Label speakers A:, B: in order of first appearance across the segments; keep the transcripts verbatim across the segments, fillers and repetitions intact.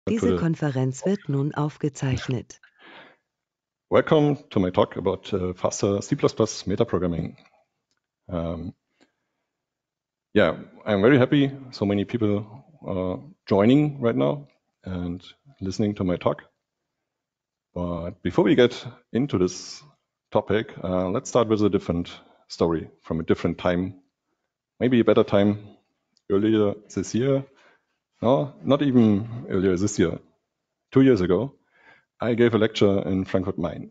A: Diese Konferenz wird nun aufgezeichnet.
B: Welcome to my talk about uh, faster C plus plus metaprogramming. Um, yeah, I'm very happy so many people are joining right now and listening to my talk. But before we get into this topic, uh, let's start with a different story from a different time, maybe a better time earlier this year. No, not even earlier this year. Two years ago, I gave a lecture in Frankfurt Main.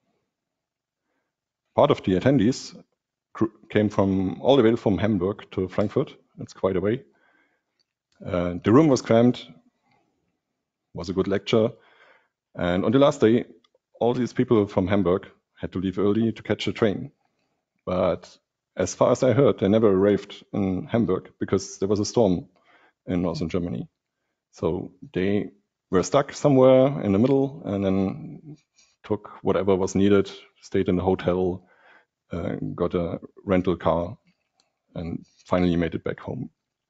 B: Part of the attendees came from all the way from Hamburg to Frankfurt. It's quite a way. Uh, the room was crammed, was a good lecture. And on the last day, all these people from Hamburg had to leave early to catch a train. But as far as I heard, they never arrived in Hamburg because there was a storm in northern Germany. So they were stuck somewhere in the middle and then took whatever was needed, stayed in a hotel, uh, got a rental car, and finally made it back home.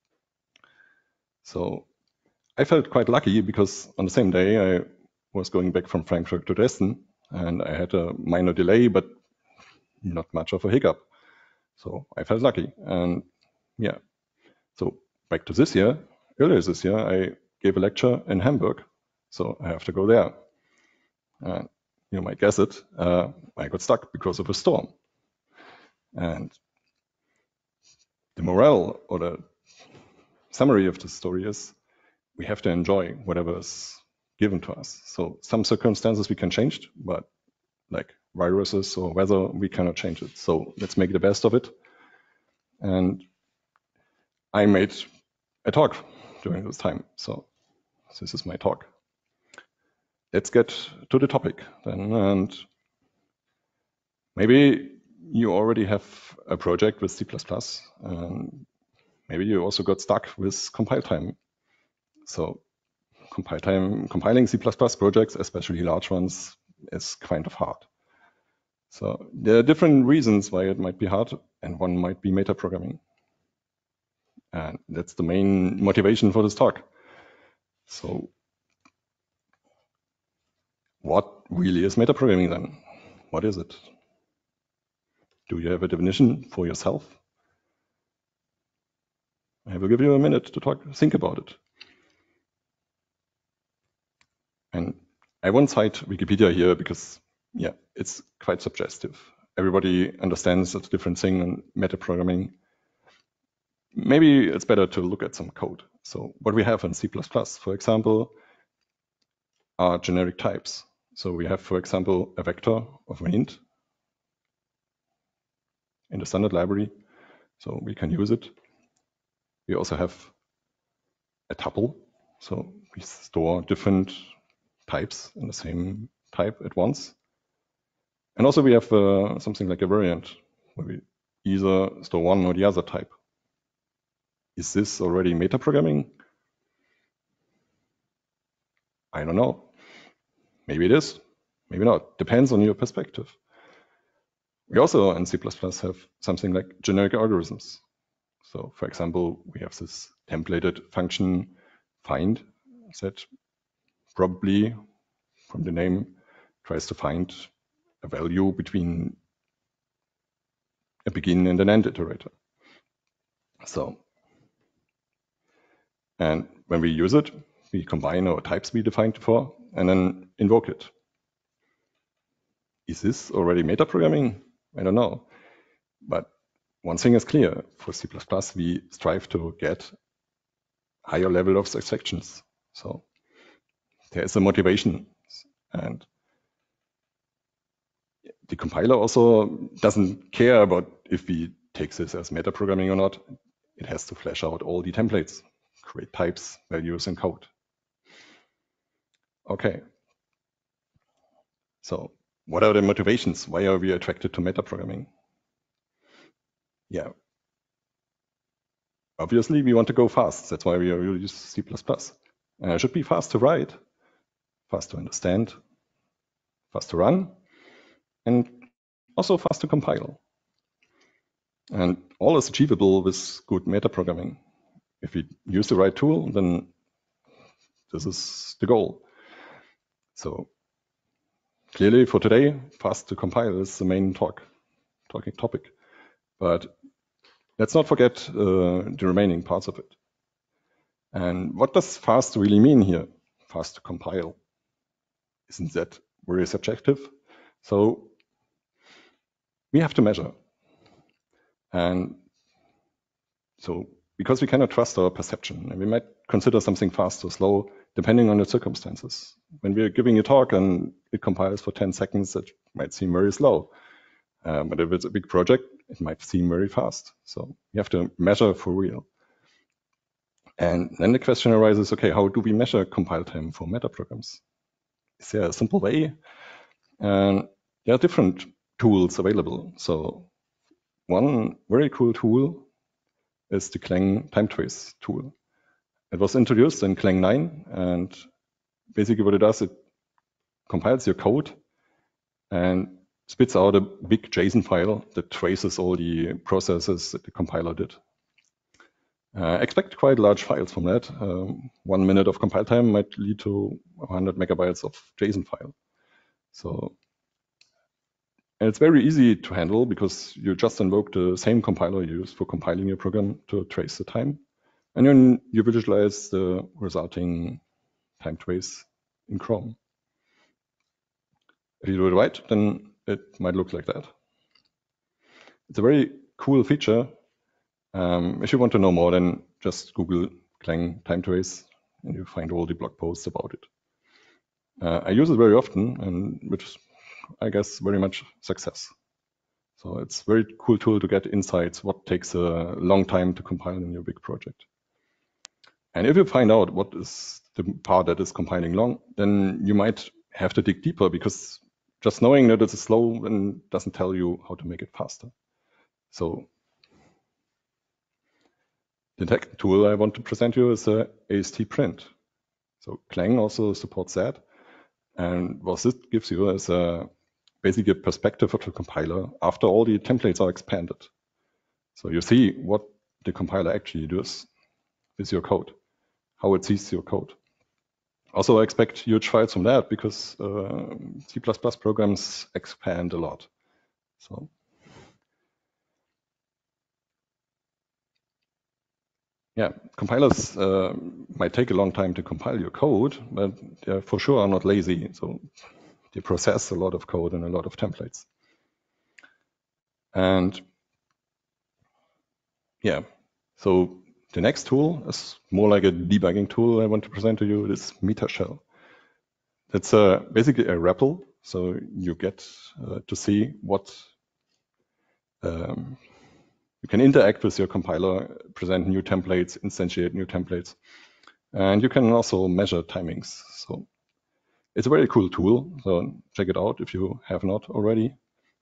B: So I felt quite lucky because on the same day I was going back from Frankfurt to Dresden and I had a minor delay, but not much of a hiccup. So I felt lucky. And yeah, so back to this year, earlier this year, I gave a lecture in Hamburg. So I have to go there. And you might guess it, uh, I got stuck because of a storm. And the morale or the summary of the story is we have to enjoy whatever is given to us. So some circumstances we can change, but like viruses or weather, we cannot change it. So let's make the best of it. And I made a talk during this time. So this is my talk. Let's get to the topic then. And maybe you already have a project with C plus plus. And maybe you also got stuck with compile time. So compile time, compiling C plus plus projects, especially large ones, is kind of hard. So there are different reasons why it might be hard, and one might be metaprogramming. And that's the main motivation for this talk. So what really is metaprogramming then? What is it? Do you have a definition for yourself? I will give you a minute to talk, think about it. And I won't cite Wikipedia here because, yeah, it's quite suggestive. Everybody understands it's a different thing in metaprogramming. Maybe it's better to look at some code. So what we have in C plus plus, for example, are generic types. So we have, for example, a vector of an int in the standard library. So we can use it. We also have a tuple. So we store different types in the same type at once. And also we have uh, something like a variant, where we either store one or the other type. Is this already metaprogramming? I don't know. Maybe it is, maybe not. Depends on your perspective. We also in C plus plus have something like generic algorithms. So for example, we have this templated function find that probably from the name tries to find a value between a begin and an end iterator. So, and when we use it, we combine our types we defined before and then invoke it. Is this already metaprogramming? I don't know. But one thing is clear, for C plus plus, we strive to get higher level of abstractions. So there is a motivation. And the compiler also doesn't care about if we take this as metaprogramming or not. It has to flesh out all the templates, create types, values, and code. Okay. So what are the motivations? Why are we attracted to metaprogramming? Yeah. Obviously, we want to go fast. That's why we use C plus plus. And it should be fast to write, fast to understand, fast to run, and also fast to compile. And all is achievable with good metaprogramming. If we use the right tool, then this is the goal. So clearly for today, fast to compile is the main talk, talking topic. But let's not forget uh, the remaining parts of it. And what does fast really mean here? Fast to compile. Isn't that very subjective? So we have to measure. And so because we cannot trust our perception, and we might consider something fast or slow depending on the circumstances. When we're giving a talk and it compiles for ten seconds, it might seem very slow. Um, but if it's a big project, it might seem very fast. So you have to measure for real. And then the question arises, okay, how do we measure compile time for meta programs? Is there a simple way? And there are different tools available. So one very cool tool is the Clang time trace tool. It was introduced in Clang nine, and basically what it does, it compiles your code and spits out a big JSON file that traces all the processes that the compiler did. Uh, expect quite large files from that. Um, one minute of compile time might lead to one hundred megabytes of JSON file. So, and it's very easy to handle because you just invoke the same compiler you use for compiling your program to trace the time. And then you visualize the resulting time trace in Chrome. If you do it right, then it might look like that. It's a very cool feature. Um, if you want to know more, then just Google Clang time trace and you find all the blog posts about it. Uh, I use it very often, and with, I guess, very much success. So it's a very cool tool to get insights, what takes a long time to compile in your big project. And if you find out what is the part that is compiling long, then you might have to dig deeper, because just knowing that it's slow and doesn't tell you how to make it faster. So the tech tool I want to present you is a ASTprint. So Clang also supports that. And what this gives you is a, basically a perspective of the compiler after all the templates are expanded. So you see what the compiler actually does with your code, how it sees your code. Also, I expect huge files from that, because uh, C plus plus programs expand a lot. So, yeah, compilers uh, might take a long time to compile your code, but they for sure are not lazy. So they process a lot of code and a lot of templates. And yeah, so the next tool is more like a debugging tool I want to present to you. It is MetaShell. It's uh, basically a R E P L, so you get uh, to see what um, you can interact with your compiler, present new templates, instantiate new templates, and you can also measure timings. So it's a very cool tool, so check it out if you have not already.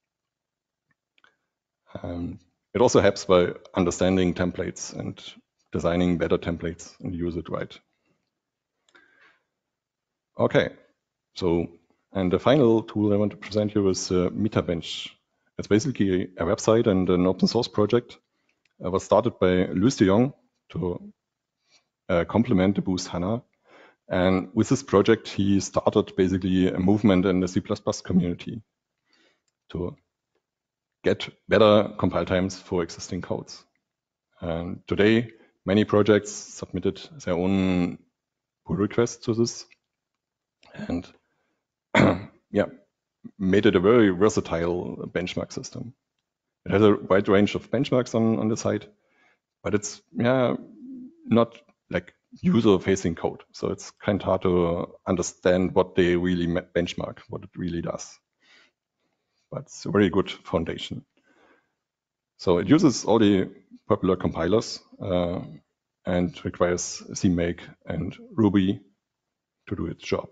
B: Um, it also helps by understanding templates and designing better templates and use it right. Okay, so, and the final tool I want to present you is uh, MetaBench. It's basically a website and an open source project. It was started by Louis de Jong to uh, complement the Boost HANA. And with this project, he started basically a movement in the C plus plus community to get better compile times for existing codes. And today, many projects submitted their own pull requests to this. And yeah, made it a very versatile benchmark system. It has a wide range of benchmarks on, on the site, but it's yeah not like user-facing code. So it's kind of hard to understand what they really benchmark, what it really does. But it's a very good foundation. So it uses all the popular compilers uh, and requires CMake and Ruby to do its job.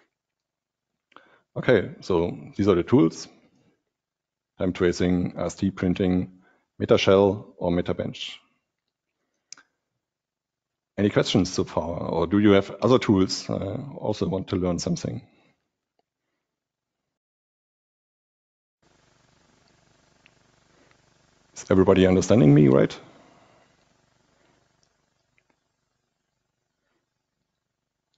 B: Okay, so these are the tools: time tracing, ASTprinting, MetaShell, or MetaBench. Any questions so far, or do you have other tools? Uh, also want to learn something? Is everybody understanding me, right?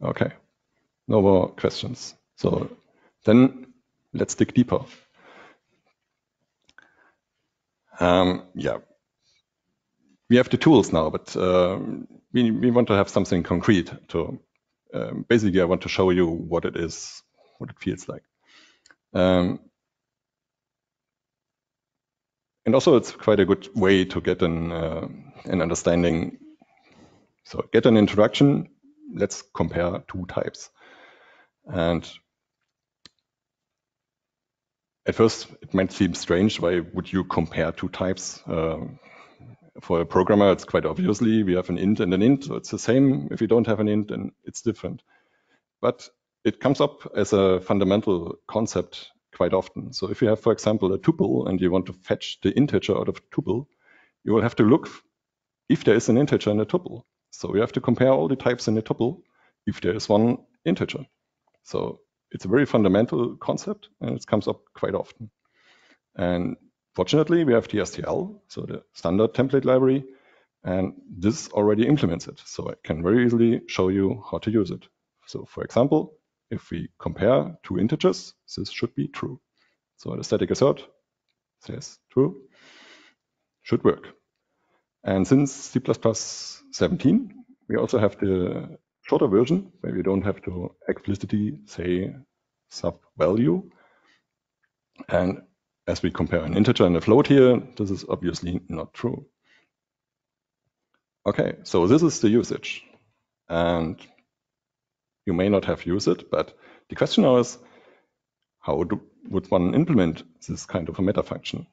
B: Okay, no more questions. So then let's dig deeper. Um, yeah, we have the tools now, but uh, we, we want to have something concrete to, um, basically I want to show you what it is, what it feels like. Um, and also it's quite a good way to get an, uh, an understanding. So get an introduction, let's compare two types. And at first it might seem strange, why would you compare two types? Um, for a programmer, it's quite obviously we have an int and an int, so it's the same. If you don't have an int, then it's different. But it comes up as a fundamental concept quite often. So if you have, for example, a tuple and you want to fetch the integer out of a tuple, you will have to look if there is an integer in a tuple. So we have to compare all the types in a tuple if there is one integer. So it's a very fundamental concept and it comes up quite often. And fortunately, we have T S T L, so the standard template library, and this already implements it. So I can very easily show you how to use it. So for example, if we compare two integers, this should be true. So the static assert says true, should work. And since C plus plus seventeen, we also have the shorter version where we don't have to explicitly say sub value. And as we compare an integer and a float here, this is obviously not true. Okay, so this is the usage. And you may not have used it, but the question now is, how do, would one implement this kind of a meta function?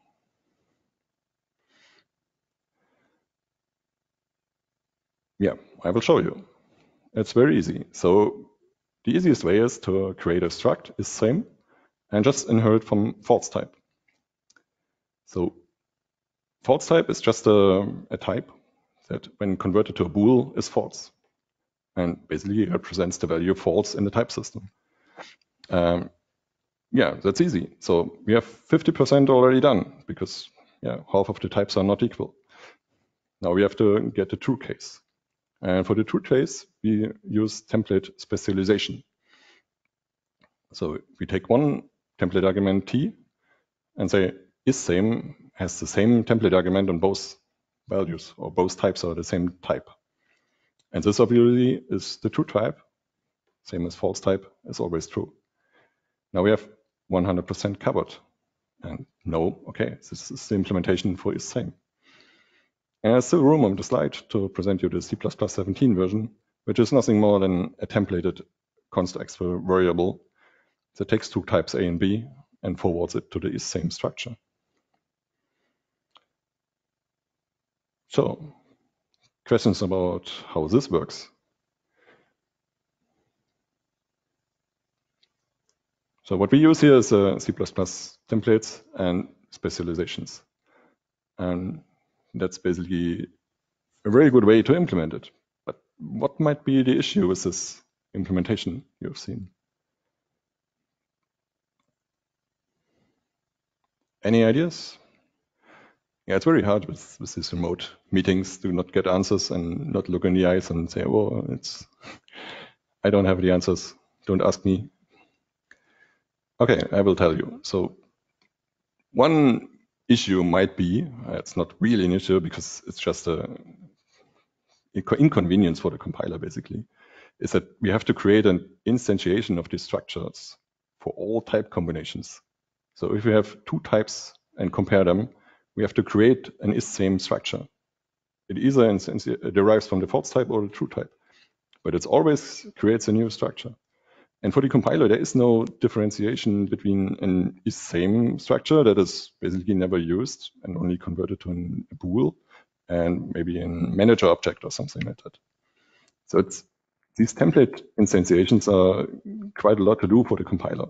B: Yeah, I will show you. It's very easy. So the easiest way is to create a struct is same and just inherit from false type. So false type is just a, a type that when converted to a bool is false. And basically represents the value false in the type system. Um, yeah, that's easy. So we have fifty percent already done because yeah, half of the types are not equal. Now we have to get the true case. And for the true case, we use template specialization. So we take one template argument T and say is same has the same template argument on both values, or both types are the same type. And this obviously is the true type, same as false type is always true. Now we have one hundred percent covered. And no, okay, this is the implementation for is same. And there's still room on the slide to present you the C plus plus seventeen version, which is nothing more than a templated const extra variable that takes two types A and B and forwards it to the is same structure. So, questions about how this works? So what we use here is uh, C plus plus templates and specializations. And that's basically a very good way to implement it. But what might be the issue with this implementation you've seen? Any ideas? Yeah, it's very hard with, with these remote meetings to not get answers and not look in the eyes and say, oh, it's, I don't have the answers. Don't ask me. Okay, I will tell you. So one issue might be, uh, it's not really an issue because it's just a inconvenience for the compiler basically, is that we have to create an instantiation of these structures for all type combinations. So if we have two types and compare them, we have to create an is same structure. It either derives from the false type or the true type, but it always creates a new structure. And for the compiler, there is no differentiation between an is same structure that is basically never used and only converted to a bool and maybe a manager object or something like that. So it's, these template instantiations are quite a lot to do for the compiler.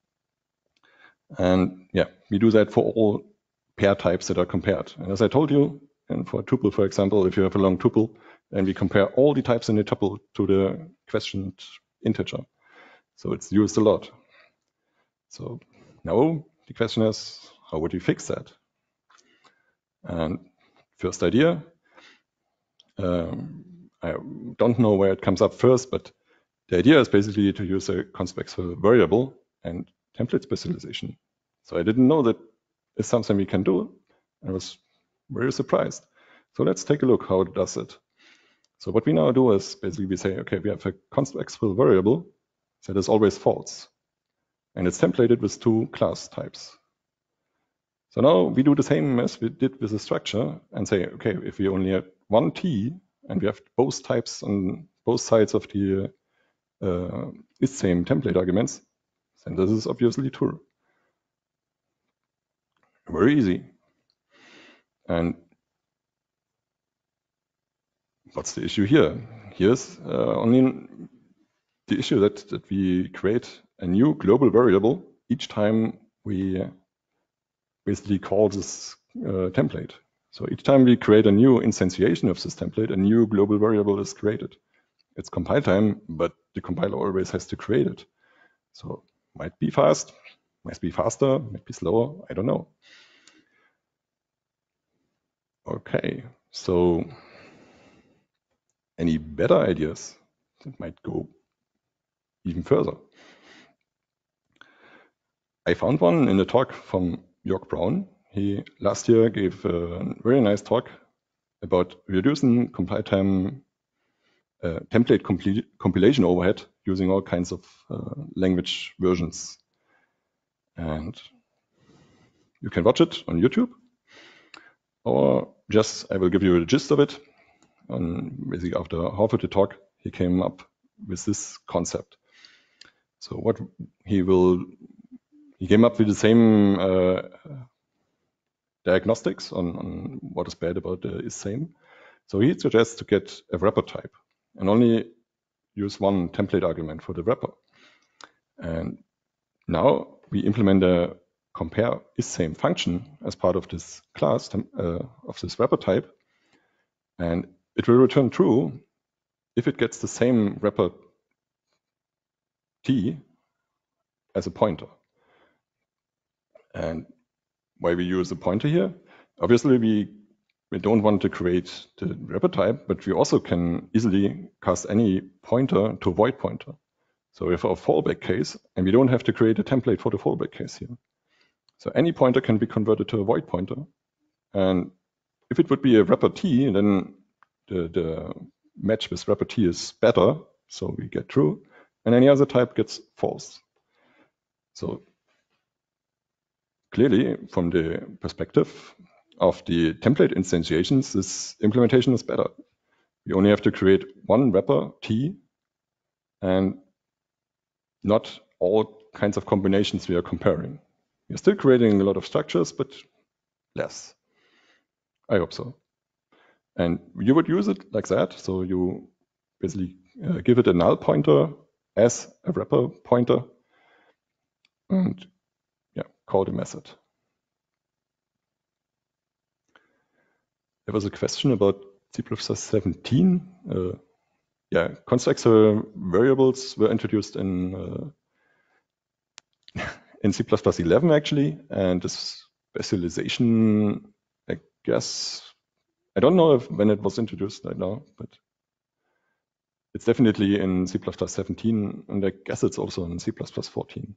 B: And yeah, we do that for all pair types that are compared. And as I told you, and for a tuple, for example, if you have a long tuple, then we compare all the types in the tuple to the questioned integer. So it's used a lot. So now the question is, how would you fix that? And first idea, um, I don't know where it comes up first, but The idea is basically to use a constextual variable and template specialization. So I didn't know that is something we can do. I was very surprised. So let's take a look how it does it. So what we now do is basically we say, okay, we have a constextual variable that is always false. And it's templated with two class types. So now we do the same as we did with the structure and say, okay, if we only have one T and we have both types on both sides of the uh, is same template arguments, then this is obviously true. Very easy. And what's the issue here? Here's uh, only the issue that, that we create a new global variable each time we basically call this uh, template. So each time we create a new instantiation of this template, a new global variable is created. It's compile time, but the compiler always has to create it. So might be fast, might be faster, might be slower, I don't know. Okay, so any better ideas that might go even further? I found one in a talk from Jörg Braun. He last year gave a very nice talk about reducing compile time uh, template compl compilation overhead using all kinds of uh, language versions. And you can watch it on YouTube, or just I will give you a gist of it. And basically after half of the talk, he came up with this concept. So what he will, he came up with the same uh, diagnostics on, on what is bad about the is same. So he suggests to get a wrapper type and only use one template argument for the wrapper. And now we implement a compare is same function as part of this class uh, of this wrapper type, and it will return true if it gets the same wrapper t as a pointer. And why we use a pointer here? Obviously, we we don't want to create the wrapper type, but we also can easily cast any pointer to a void pointer. So we have a fallback case, and we don't have to create a template for the fallback case here. So any pointer can be converted to a void pointer. And if it would be a wrapper t, then the, the match with wrapper t is better, so we get true, and any other type gets false. So clearly, from the perspective of the template instantiations, this implementation is better. We only have to create one wrapper t and not all kinds of combinations we are comparing. We're still creating a lot of structures, but less. I hope so. And you would use it like that. So you basically uh, give it a null pointer as a wrapper pointer and yeah, call the method. There was a question about C plus plus seventeen. Uh, yeah, constextual variables were introduced in uh, in C plus plus eleven actually, and this specialization, I guess, I don't know if when it was introduced right now, but it's definitely in C plus plus seventeen, and I guess it's also in C plus plus fourteen.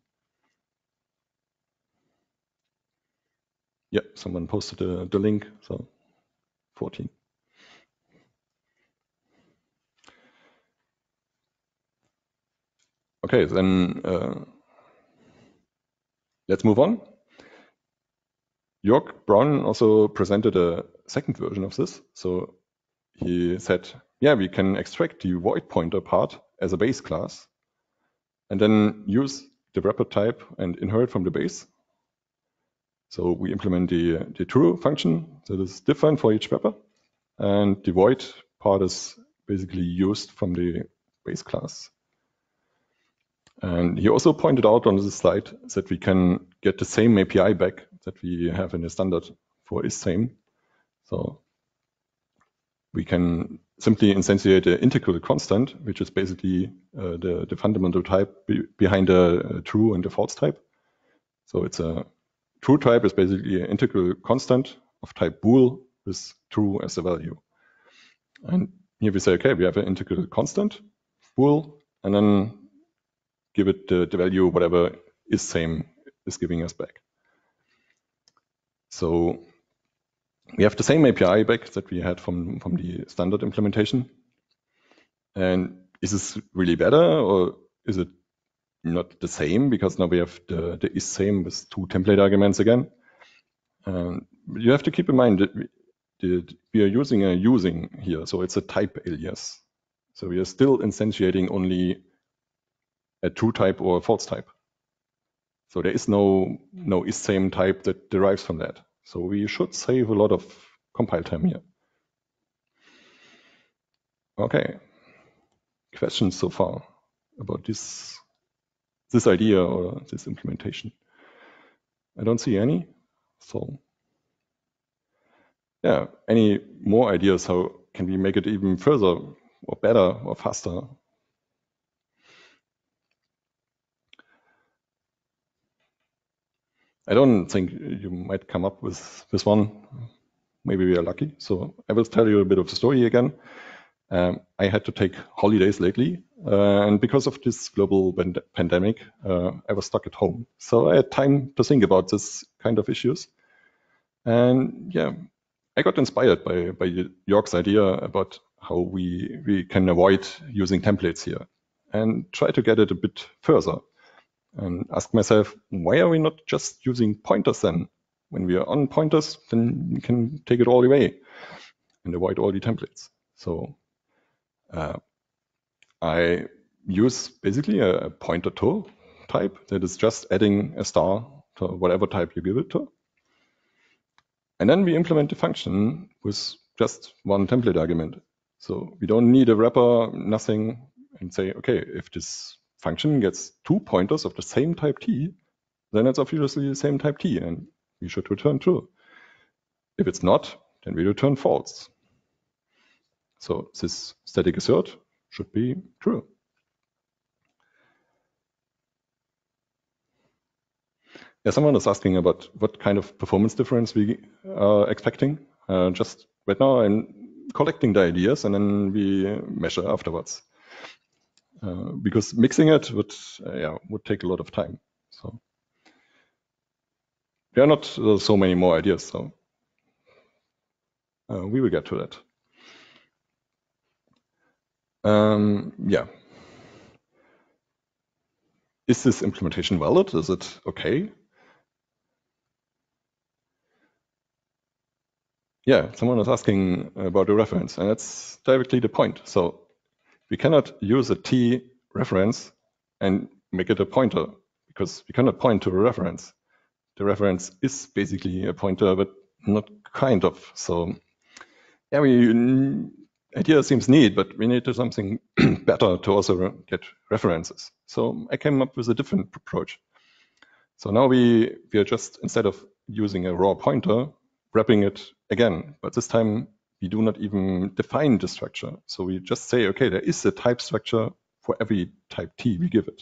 B: Yeah, someone posted the, the link, so fourteen. Okay, then uh, let's move on. Jörg Braun also presented a second version of this. So he said, yeah, we can extract the void pointer part as a base class and then use the wrapper type and inherit from the base. So we implement the, the true function that is different for each wrapper, and the void part is basically used from the base class. And he also pointed out on this slide that we can get the same A P I back that we have in the standard for is same. So we can simply instantiate the integral constant, which is basically uh, the, the fundamental type be behind the uh, true and the false type. So it's a true type is basically an integral constant of type bool with true as a value. And here we say, okay, we have an integral constant bool, and then give it the, the value whatever is same is giving us back. So we have the same A P I back that we had from, from the standard implementation. And is this really better, or is it not the same? Because now we have the, the is same with two template arguments again. Um, you have to keep in mind that we, that we are using a using here, so it's a type alias. So we are still instantiating only a true type or a false type. So there is no, no is same type that derives from that. So we should save a lot of compile time here. Okay. Questions so far about this, this idea or this implementation? I don't see any. So yeah, any more ideas? How can we make it even further or better or faster? I don't think you might come up with this one. Maybe we are lucky. So I will tell you a bit of the story again. Um, I had to take holidays lately, uh, and because of this global pand pandemic, uh, I was stuck at home. So I had time to think about this kind of issues. And yeah, I got inspired by, by Jörg's idea about how we, we can avoid using templates here and try to get it a bit further and ask myself, why are we not just using pointers then? When we are on pointers, then we can take it all away and avoid all the templates. So uh, I use basically a pointer to type that is just adding a star to whatever type you give it to. And then we implement the function with just one template argument. So we don't need a wrapper, nothing, and say, okay, if this function gets two pointers of the same type t, then it's obviously the same type t, and we should return true. If it's not, then we return false. So this static assert should be true. Yeah, someone is asking about what kind of performance difference we are expecting. Uh, just right now, I'm collecting the ideas, and then we measure afterwards. Uh, because mixing it would, uh, yeah, would take a lot of time. So there are not uh, so many more ideas. So uh, we will get to that. Um, yeah. Is this implementation valid? Is it okay? Yeah, someone is asking about a reference, and that's directly the point. So we cannot use a T reference and make it a pointer, because we cannot point to a reference. The reference is basically a pointer, but not kind of. So yeah, we idea seems neat, but we need to do something better to also get references. So I came up with a different approach. So now we, we are just, instead of using a raw pointer, wrapping it again, but this time we do not even define the structure. So we just say, okay, there is a type structure for every type T we give it.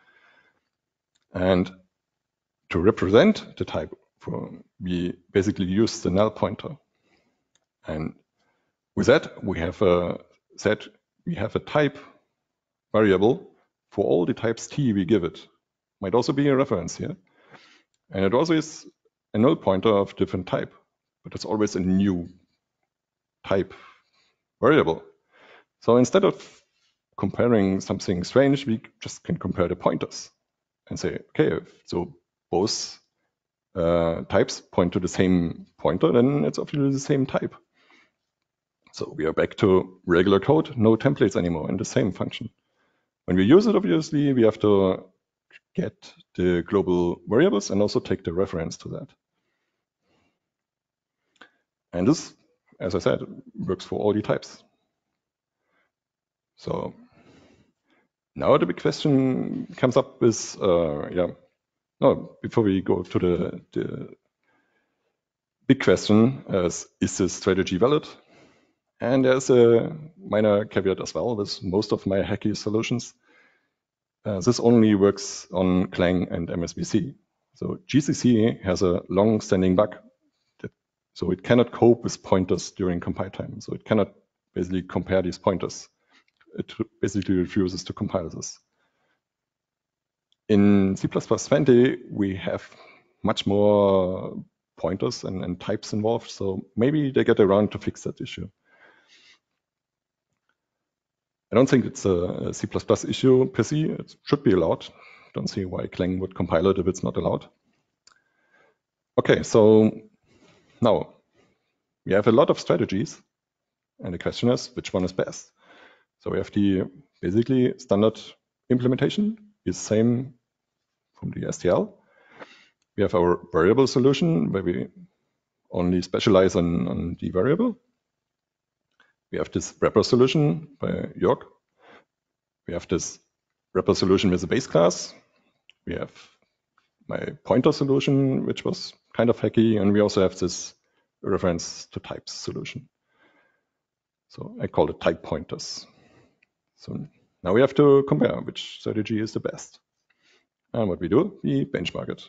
B: And to represent the type, for, we basically use the null pointer. And with that, we have a set, we have a type variable for all the types T we give it. Might also be a reference here. And it also is a null pointer of different type, but it's always a new type variable. So instead of comparing something strange, we just can compare the pointers and say, okay, so both uh, types point to the same pointer, then it's obviously the same type. So we are back to regular code, no templates anymore in the same function. When we use it, obviously, we have to get the global variables and also take the reference to that. And this, as I said, works for all the types. So now the big question comes up with, uh, yeah, no, before we go to the, the big question, is, is this strategy valid? And there's a minor caveat as well with most of my hacky solutions. Uh, this only works on Clang and M S V C. So G C C has a long-standing bug, that, so it cannot cope with pointers during compile time. So it cannot basically compare these pointers. it basically refuses to compile this. In C plus plus twenty, we have much more pointers and, and types involved, so maybe they get around to fix that issue. I don't think it's a C plus plus issue per se. It should be allowed. Don't see why Clang would compile it if it's not allowed. Okay, so now we have a lot of strategies, and the question is, which one is best? So we have the basically standard implementation is same from the S T L. We have our variable solution where we only specialize on, on the variable. We have this wrapper solution by Jörg. We have this wrapper solution with a base class. We have my pointer solution, which was kind of hacky, and we also have this reference to types solution. So I call it type pointers. So now we have to compare which strategy is the best. And what we do, we benchmark it.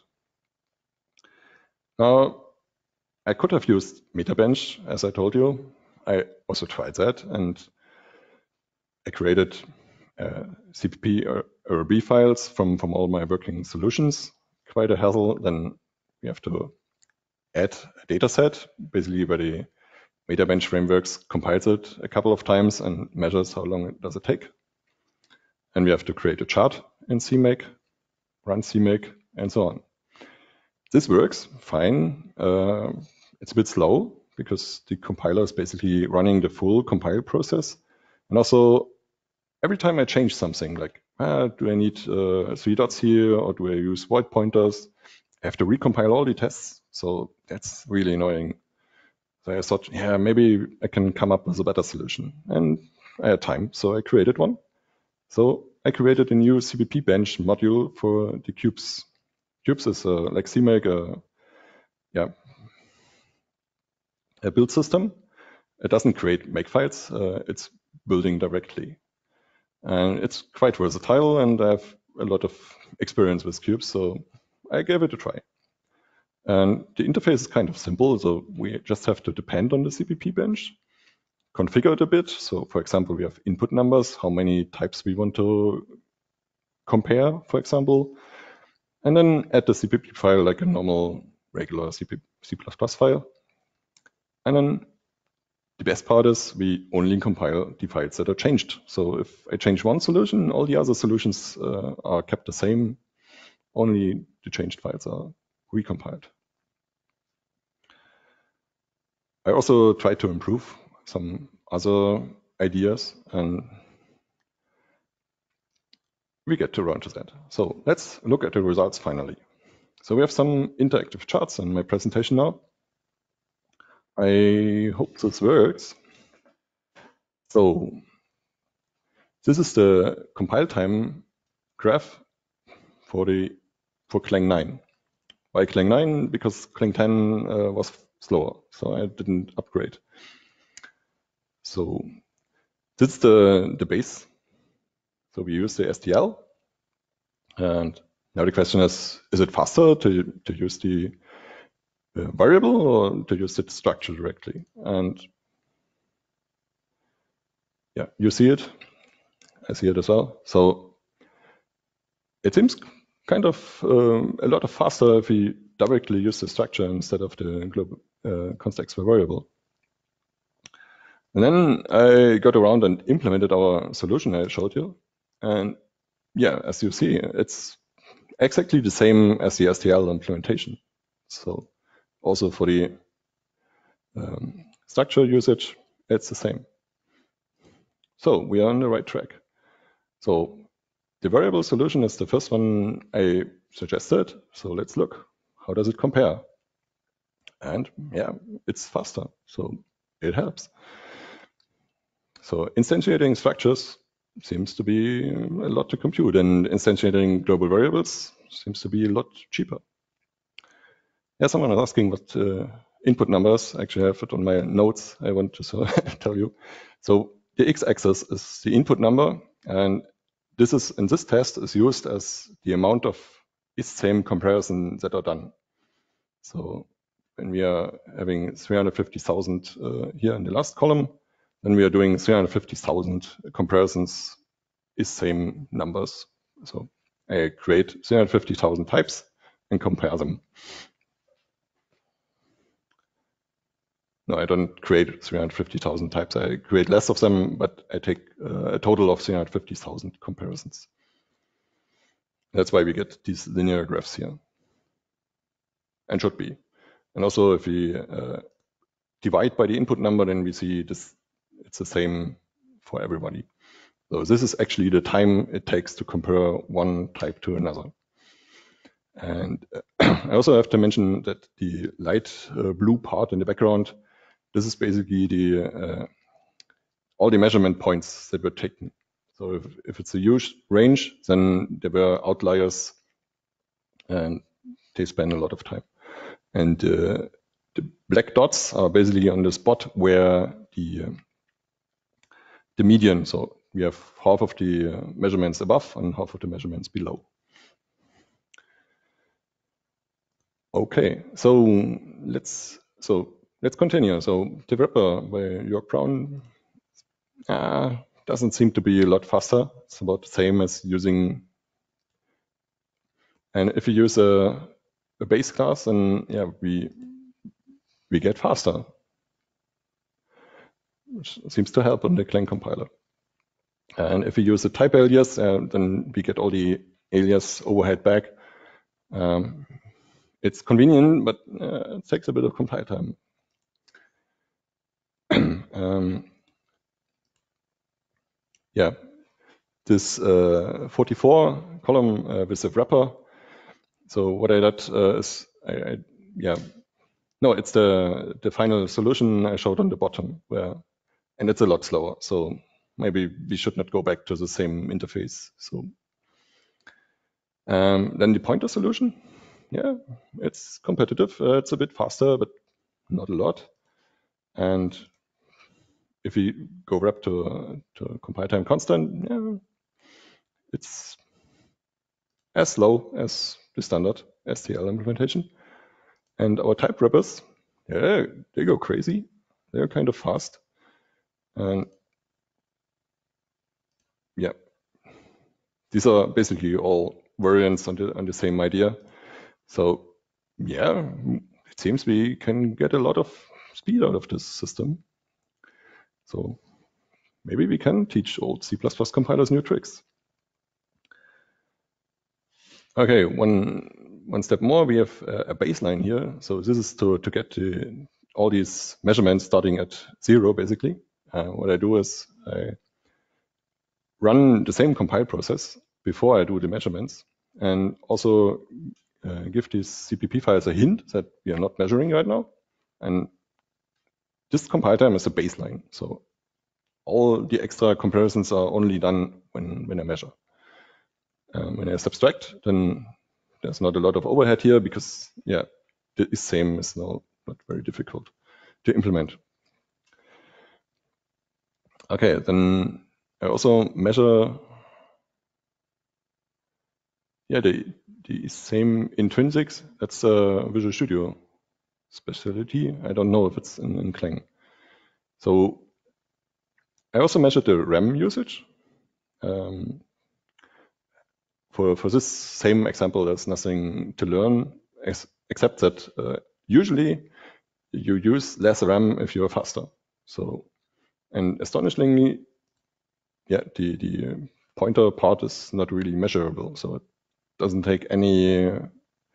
B: Now, I could have used MetaBench, as I told you. I also tried that, and I created uh, C P P or R B files from, from all my working solutions. Quite a hassle. Then we have to add a data set, basically where the MetaBench frameworks compiles it a couple of times and measures how long it does it take. And we have to create a chart in C make, run C make, and so on. This works fine. Uh, it's a bit slow because the compiler is basically running the full compile process. And also, every time I change something, like, ah, do I need uh, three dots here, or do I use void pointers? I have to recompile all the tests. So that's really annoying. So I thought, yeah, maybe I can come up with a better solution. And I had time, so I created one. So I created a new C P P bench module for the cubes. Cubes is uh, like C make, a, yeah, a build system. It doesn't create makefiles. Uh, it's building directly. And it's quite versatile, and I have a lot of experience with cubes, so I gave it a try. And the interface is kind of simple, so we just have to depend on the C P P bench, configure it a bit. So for example, we have input numbers, how many types we want to compare, for example, and then add the C P P file like a normal regular C plus plus file. And then the best part is we only compile the files that are changed. So if I change one solution, all the other solutions uh, are kept the same. Only the changed files are recompiled. I also tried to improve some other ideas, and we get around to that. So let's look at the results finally. So we have some interactive charts in my presentation now. I hope this works. So this is the compile time graph for the for Clang nine. Why Clang nine? Because Clang ten uh, was slower, so I didn't upgrade. So this is the, the base. So we use the S T L. And now the question is, is it faster to, to use the uh, variable or to use the structure directly? And yeah, you see it. I see it as well. So it seems kind of um, a lot of faster if we directly use the structure instead of the global uh, context variable. And then I got around and implemented our solution I showed you. And yeah, as you see, it's exactly the same as the S T L implementation. So also for the um, structure usage, it's the same. So we are on the right track. So the variable solution is the first one I suggested. So let's look. How does it compare? And yeah, it's faster. So it helps. So instantiating structures seems to be a lot to compute, and instantiating global variables seems to be a lot cheaper. Yeah, someone is asking what uh, input numbers. Actually, I have it on my notes. I want to so tell you. So the x-axis is the input number, and this is in this test is used as the amount of is-same comparisons that are done. So when we are having three hundred fifty thousand uh, here in the last column, then we are doing three hundred fifty thousand comparisons is same numbers. So I create three hundred fifty thousand types and compare them. No, I don't create three hundred fifty thousand types. I create less of them, but I take uh, a total of three hundred fifty thousand comparisons. That's why we get these linear graphs here. And should be. And also if we uh, divide by the input number, then we see this, it's the same for everybody. So this is actually the time it takes to compare one type to another. And uh, I also have to mention that the light uh, blue part in the background, this is basically the uh, all the measurement points that were taken. So if, if it's a huge range, then there were outliers and they spend a lot of time. And uh, the black dots are basically on the spot where the uh, the median, so we have half of the uh, measurements above and half of the measurements below. Okay, so let's so let's continue. So the wrapper by Jörg Braun uh, doesn't seem to be a lot faster. It's about the same as using, and if you use a, a base class, then yeah, we we get faster, which seems to help on the Clang compiler. And if we use a type alias, uh, then we get all the alias overhead back. Um, it's convenient, but uh, it takes a bit of compile time. um, yeah, this uh, forty-four column uh, with the wrapper. So what I did uh, is, I, I, yeah, no, it's the the final solution I showed on the bottom, where, and it's a lot slower. So maybe we should not go back to the same interface. So um, then the pointer solution, yeah, it's competitive. Uh, it's a bit faster, but not a lot. And if we go wrap to uh, to compile time constant, yeah, it's as slow as the standard S T L implementation. And our type wrappers, yeah, they go crazy. They're kind of fast. And yeah, these are basically all variants on the on the same idea. So yeah, it seems we can get a lot of speed out of this system. So maybe we can teach old C plus plus compilers new tricks. Okay, one one step more, we have a baseline here. So this is to, to get to all these measurements starting at zero, basically. Uh, what I do is I run the same compile process before I do the measurements, and also uh, give these C P P files a hint that we are not measuring right now. And this compile time is a baseline. So all the extra comparisons are only done when, when I measure. Um, when I subtract, then there's not a lot of overhead here because, yeah, the is same is now not very difficult to implement. Okay, then I also measure, yeah, the, the same intrinsics. That's a Visual Studio specialty. I don't know if it's in, in Clang. So I also measured the RAM usage. Um, for, for this same example, there's nothing to learn ex except that uh, usually you use less RAM if you're faster. So, and astonishingly, yeah, the, the pointer part is not really measurable. So it doesn't take any uh,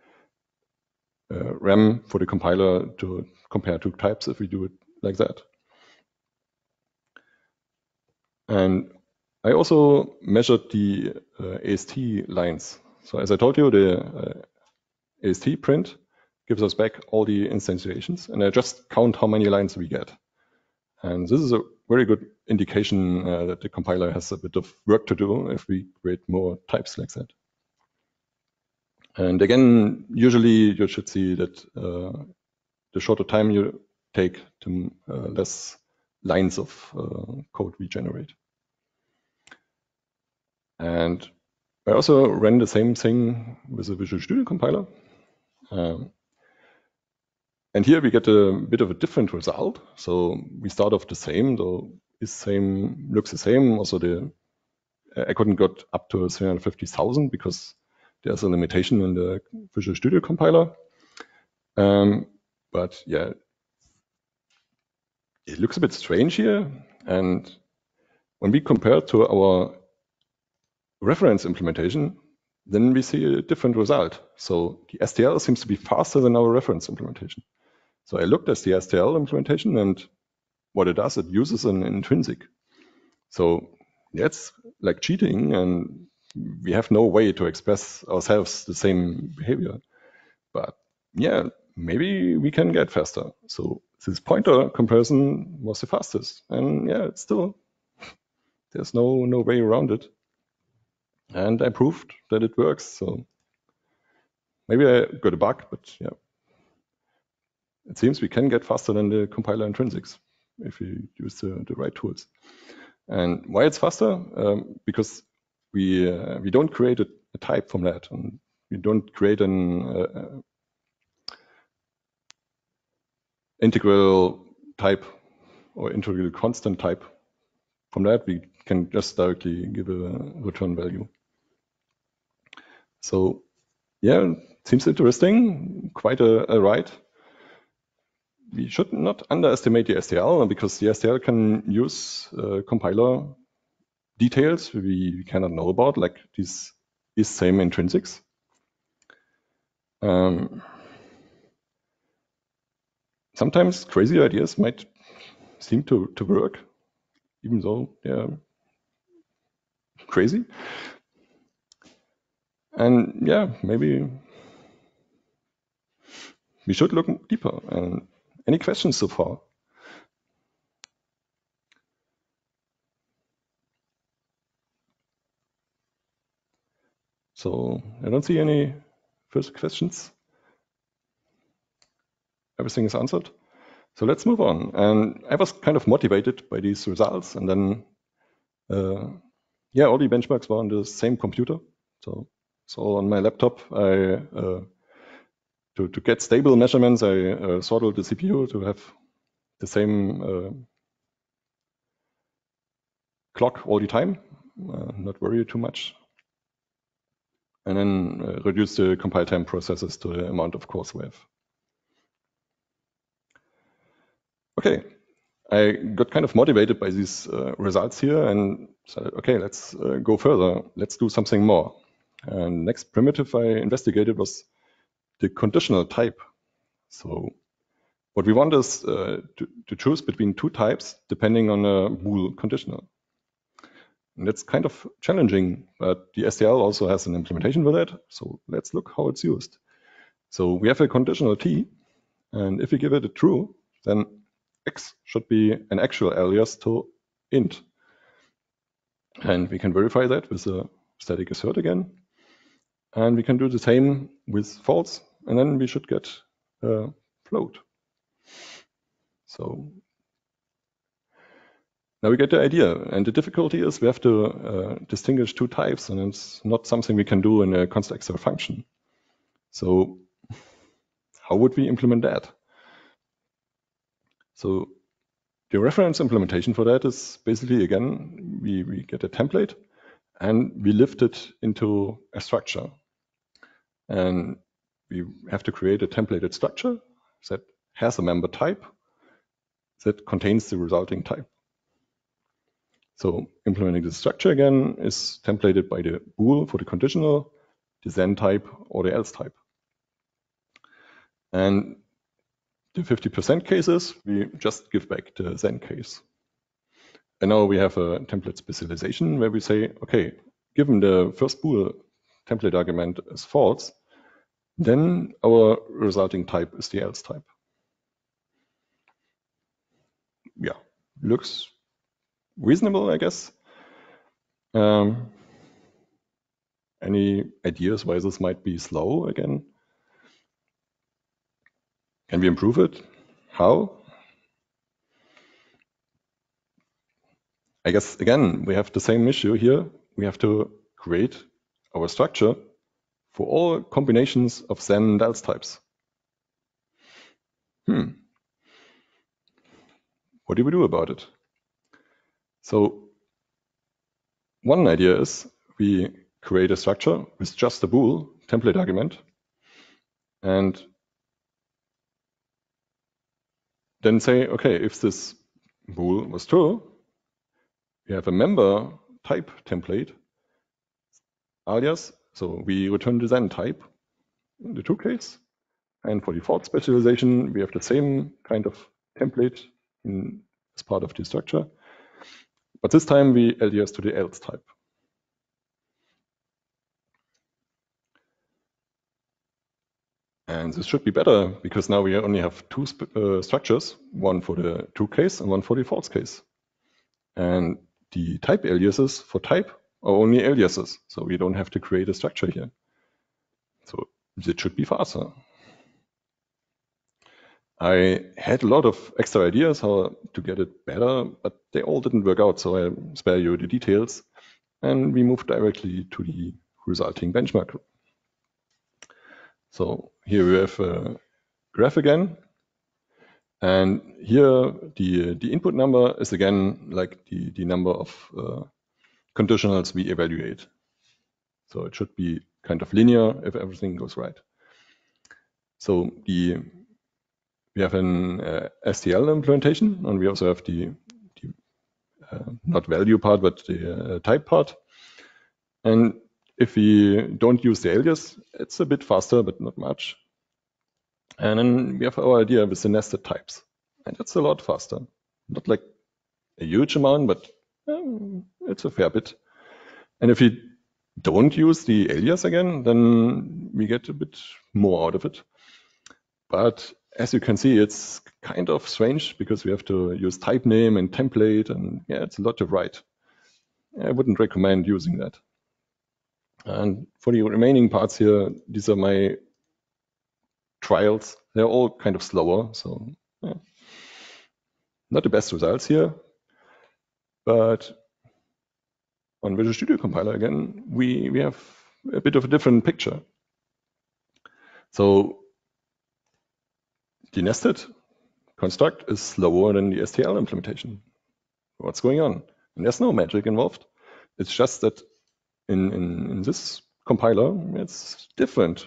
B: RAM for the compiler to compare two types if we do it like that. And I also measured the uh, A S T lines. So as I told you, the uh, A S T print gives us back all the instantiations, and I just count how many lines we get. And this is a very good indication uh, that the compiler has a bit of work to do if we create more types like that. And again, usually you should see that uh, the shorter time you take, the uh, less lines of uh, code we generate. And I also ran the same thing with a Visual Studio compiler. Um, and here we get a bit of a different result. So we start off the same, though is same, looks the same. Also the I couldn't get up to three hundred fifty thousand because there's a limitation in the Visual Studio compiler. Um, but yeah, it looks a bit strange here. And when we compare to our reference implementation, then we see a different result. So the S T L seems to be faster than our reference implementation. So I looked at the S T L implementation, and what it does, it uses an intrinsic. So that's like cheating, and we have no way to express ourselves the same behavior. But yeah, maybe we can get faster. So this pointer comparison was the fastest. And yeah, it's still, there's no, no way around it. And I proved that it works. So maybe I got a bug, but yeah. It seems we can get faster than the compiler intrinsics if you use the, the right tools. And why it's faster? Um, because we uh, we don't create a, a type from that, and we don't create an uh, integral type or integral constant type from that. We can just directly give a return value. So yeah, it seems interesting, quite a, a ride. We should not underestimate the S T L because the S T L can use uh, compiler details we cannot know about, like these is same intrinsics. Um, sometimes crazy ideas might seem to, to work, even though they're crazy. And yeah, maybe we should look deeper. And any questions so far? So I don't see any first questions. Everything is answered. So let's move on. And I was kind of motivated by these results. And then, uh, yeah, all the benchmarks were on the same computer. So it's all on my laptop. I uh, to, to get stable measurements, I uh, throttled the C P U to have the same uh, clock all the time, uh, not worry too much. And then uh, reduce the compile time processes to the amount of cores we have. Okay, I got kind of motivated by these uh, results here and said, okay, let's uh, go further. Let's do something more. And next primitive I investigated was the conditional type. So what we want is uh, to, to choose between two types depending on a bool conditional. And that's kind of challenging, but the S T L also has an implementation for that. So let's look how it's used. So we have a conditional t, and if we give it a true, then x should be an actual alias to int. And we can verify that with a static assert again. And we can do the same with false, and then we should get a float. So now we get the idea. And the difficulty is we have to uh, distinguish two types, and it's not something we can do in a const X O R function. So how would we implement that? So the reference implementation for that is basically, again, we, we get a template and we lift it into a structure. And we have to create a templated structure that has a member type that contains the resulting type. So implementing the structure again is templated by the bool for the conditional, the then type, or the else type. And the fifty percent cases, we just give back the then case. And now we have a template specialization where we say, okay, given the first bool template argument is false, then our resulting type is the else type. Yeah, looks reasonable, I guess. Um, any ideas why this might be slow again? Can we improve it? How? I guess, again, we have the same issue here. We have to create our structure for all combinations of then and else types. Hmm. What do we do about it? So one idea is we create a structure with just a bool template argument, and then say, okay, if this bool was true, we have a member type template alias. So we return the then type in the true case. And for default specialization, we have the same kind of template in, as part of the structure. But this time we alias to the else type. And this should be better because now we only have two uh, structures, one for the true case and one for the false case. And the type aliases for type are only aliases. So we don't have to create a structure here. So it should be faster. I had a lot of extra ideas how to get it better, but they all didn't work out. So I spare you the details. And we move directly to the resulting benchmark. So here we have a graph again. And here the, the input number is again like the, the number of uh, conditionals we evaluate. So it should be kind of linear if everything goes right. So the we have an uh, S T L implementation, and we also have the, the uh, not value part, but the uh, type part. And if we don't use the alias, it's a bit faster, but not much. And then we have our idea with the nested types. And it's a lot faster. Not like a huge amount, but um, it's a fair bit. And if we don't use the alias again, then we get a bit more out of it. But as you can see, it's kind of strange because we have to use type name and template, and yeah, it's a lot to write. I wouldn't recommend using that. And for the remaining parts here, these are my trials. They're all kind of slower, so yeah. Not the best results here. But on Visual Studio Compiler again, we, we have a bit of a different picture. So the nested construct is slower than the S T L implementation. What's going on? And there's no magic involved. It's just that in, in, in this compiler, it's different.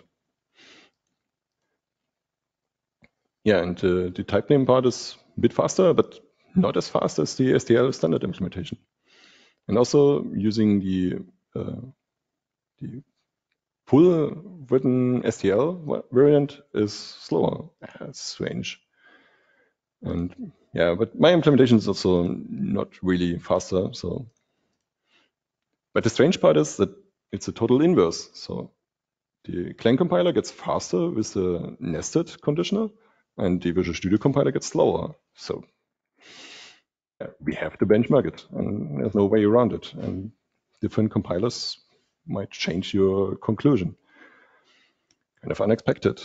B: Yeah, and uh, the type name part is a bit faster, but not as fast as the S T L standard implementation. And also using the, uh, the full written S T L variant is slower. That's strange. And yeah, but my implementation is also not really faster. So, but the strange part is that it's a total inverse. So the Clang compiler gets faster with the nested conditional, and the Visual Studio compiler gets slower. So yeah, we have to benchmark it, and there's no way around it. And different compilers might change your conclusion. Kind of unexpected.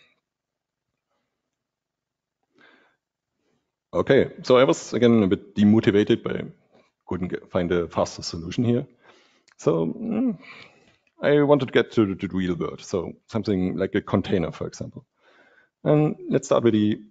B: Okay, so I was again a bit demotivated, but I couldn't get, find a faster solution here. So mm, I wanted to get to the real world, so something like a container, for example. And let's start with the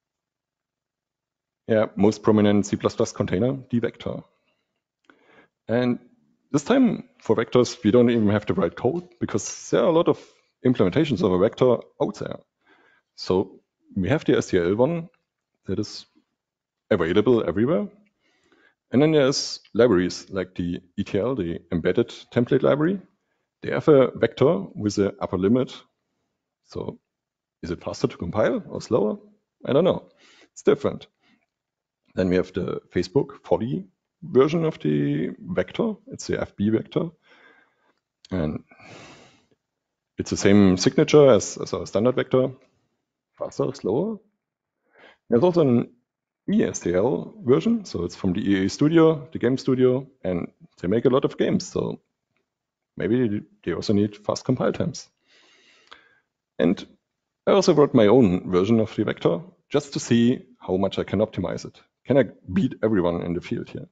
B: yeah, most prominent C plus plus container, the vector. And this time for vectors, we don't even have to write code because there are a lot of implementations of a vector out there. So we have the S T L one that is available everywhere. And then there's libraries like the E T L, the embedded template library. They have a vector with an upper limit. So is it faster to compile or slower? I don't know. It's different. Then we have the Facebook forty version of the vector. It's the F B vector. And it's the same signature as, as our standard vector. Faster, slower. There's also an E S T L version. So it's from the E A Studio, the game studio, and they make a lot of games. So maybe they also need fast compile times. And I also wrote my own version of the vector just to see how much I can optimize it. Can I beat everyone in the field here?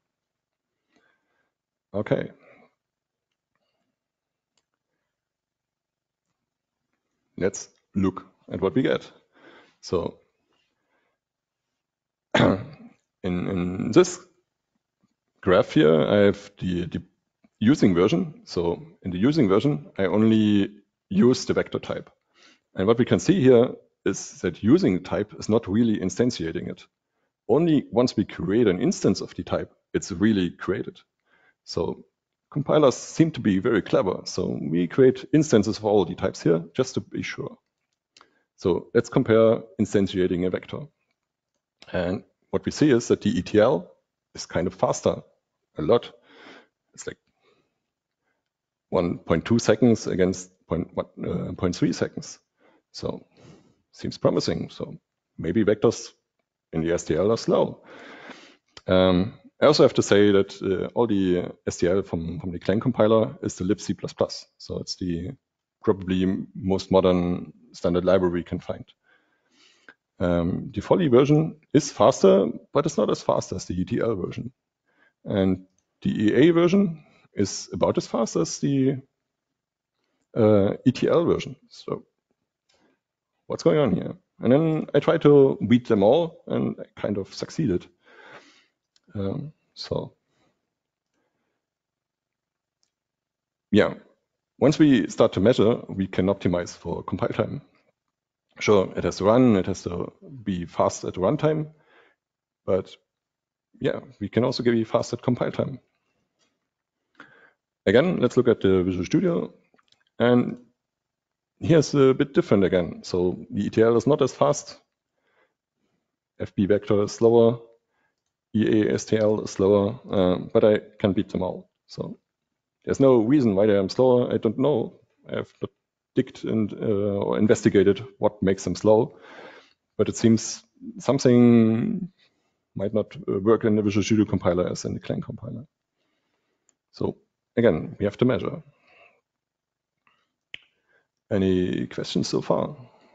B: Okay. Let's look at what we get. So in, in this graph here, I have the, the using version. So in the using version, I only use the vector type. And what we can see here is that using type is not really instantiating it. Only once we create an instance of the type, it's really created. So compilers seem to be very clever. So we create instances of all the types here just to be sure. So let's compare instantiating a vector. And what we see is that the E T L is kind of faster, a lot. It's like one point two seconds against zero point three seconds. So seems promising. So maybe vectors in the S T L are slow. Um, I also have to say that uh, all the S T L from, from the Clang compiler is the libc plus plus. So it's the probably most modern standard library we can find. Um, the Folly version is faster, but it's not as fast as the E T L version. And the E A version is about as fast as the uh, E T L version. So what's going on here? And then I tried to beat them all, and I kind of succeeded. Um, so yeah, once we start to measure, we can optimize for compile time. Sure, it has to run, it has to be fast at runtime, but yeah, we can also be fast at compile time. Again, let's look at the Visual Studio, and here's a bit different again. So the E T L is not as fast, F B vector is slower, E A S T L is slower, uh, but I can beat them all. So there's no reason why they are slower. I don't know. I have not digged and uh, or investigated what makes them slow, but it seems something might not work in the Visual Studio compiler as in the Clang compiler. So again, we have to measure. Any questions so far?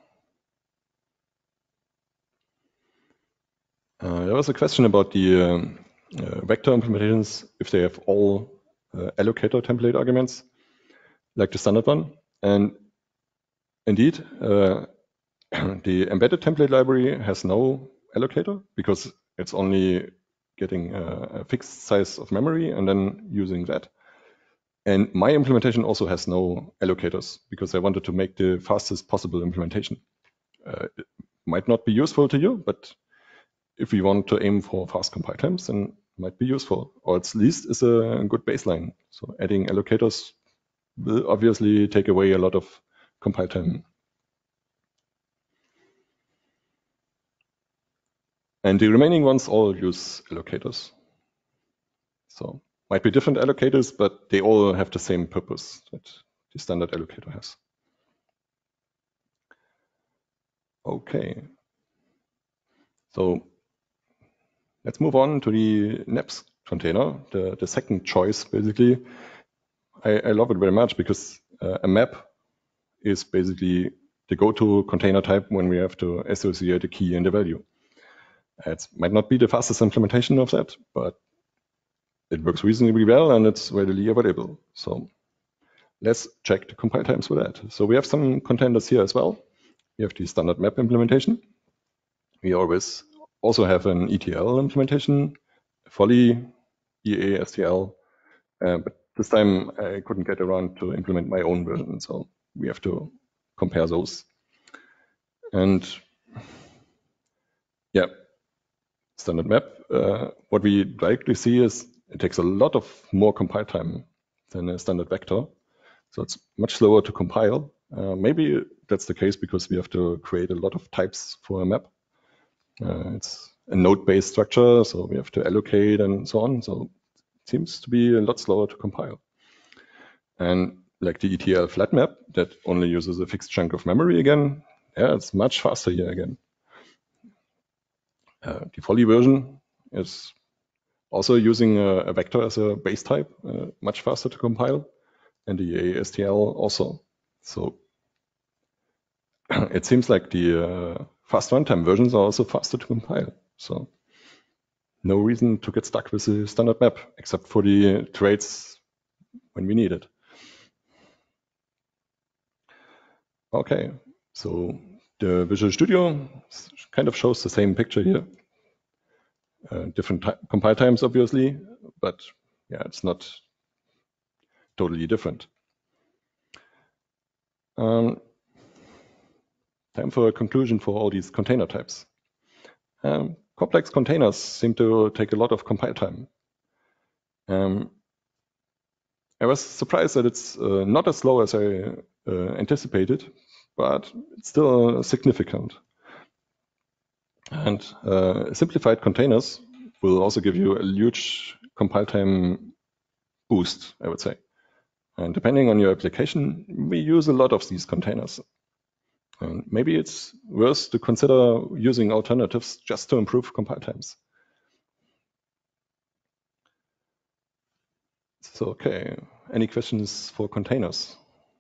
B: Uh, there was a question about the um, uh, vector implementations, if they have all uh, allocator template arguments, like the standard one. And indeed, uh, the embedded template library has no allocator because it's only getting a, a fixed size of memory and then using that. And my implementation also has no allocators because I wanted to make the fastest possible implementation. Uh, it might not be useful to you, but if we want to aim for fast compile times, then it might be useful, or at least is a good baseline. So adding allocators will obviously take away a lot of compile time. And the remaining ones all use allocators. So might be different allocators, but they all have the same purpose that the standard allocator has. Okay. So let's move on to the Naps container, the, the second choice, basically. I, I love it very much because uh, a map is basically the go-to container type when we have to associate a key and a value. It might not be the fastest implementation of that, but it works reasonably well and it's readily available. So let's check the compile times for that. So we have some contenders here as well. We have the standard map implementation. We always also have an E T L implementation, Folly, E A S T L, uh, but this time I couldn't get around to implement my own version, so we have to compare those. And yeah, standard map, uh, what we directly see is it takes a lot of more compile time than a standard vector. So it's much slower to compile. Uh, maybe that's the case because we have to create a lot of types for a map. Uh, it's a node-based structure, so we have to allocate and so on. So it seems to be a lot slower to compile. And like the E T L flat map that only uses a fixed chunk of memory again, yeah, it's much faster here again. Uh, the Folly version is also using a, a vector as a base type, uh, much faster to compile, and the A S T L also. So it seems like the uh, fast runtime versions are also faster to compile. So no reason to get stuck with the standard map, except for the traits when we need it. Okay, so the Visual Studio kind of shows the same picture here. uh, different compile times, obviously, but yeah, it's not totally different. Um, time for a conclusion for all these container types. Um, complex containers seem to take a lot of compile time. Um, I was surprised that it's uh, not as slow as I uh, anticipated, but it's still significant. And uh, simplified containers will also give you a huge compile time boost, I would say. And depending on your application, we use a lot of these containers. And maybe it's worth to consider using alternatives just to improve compile times. So, okay, any questions for containers?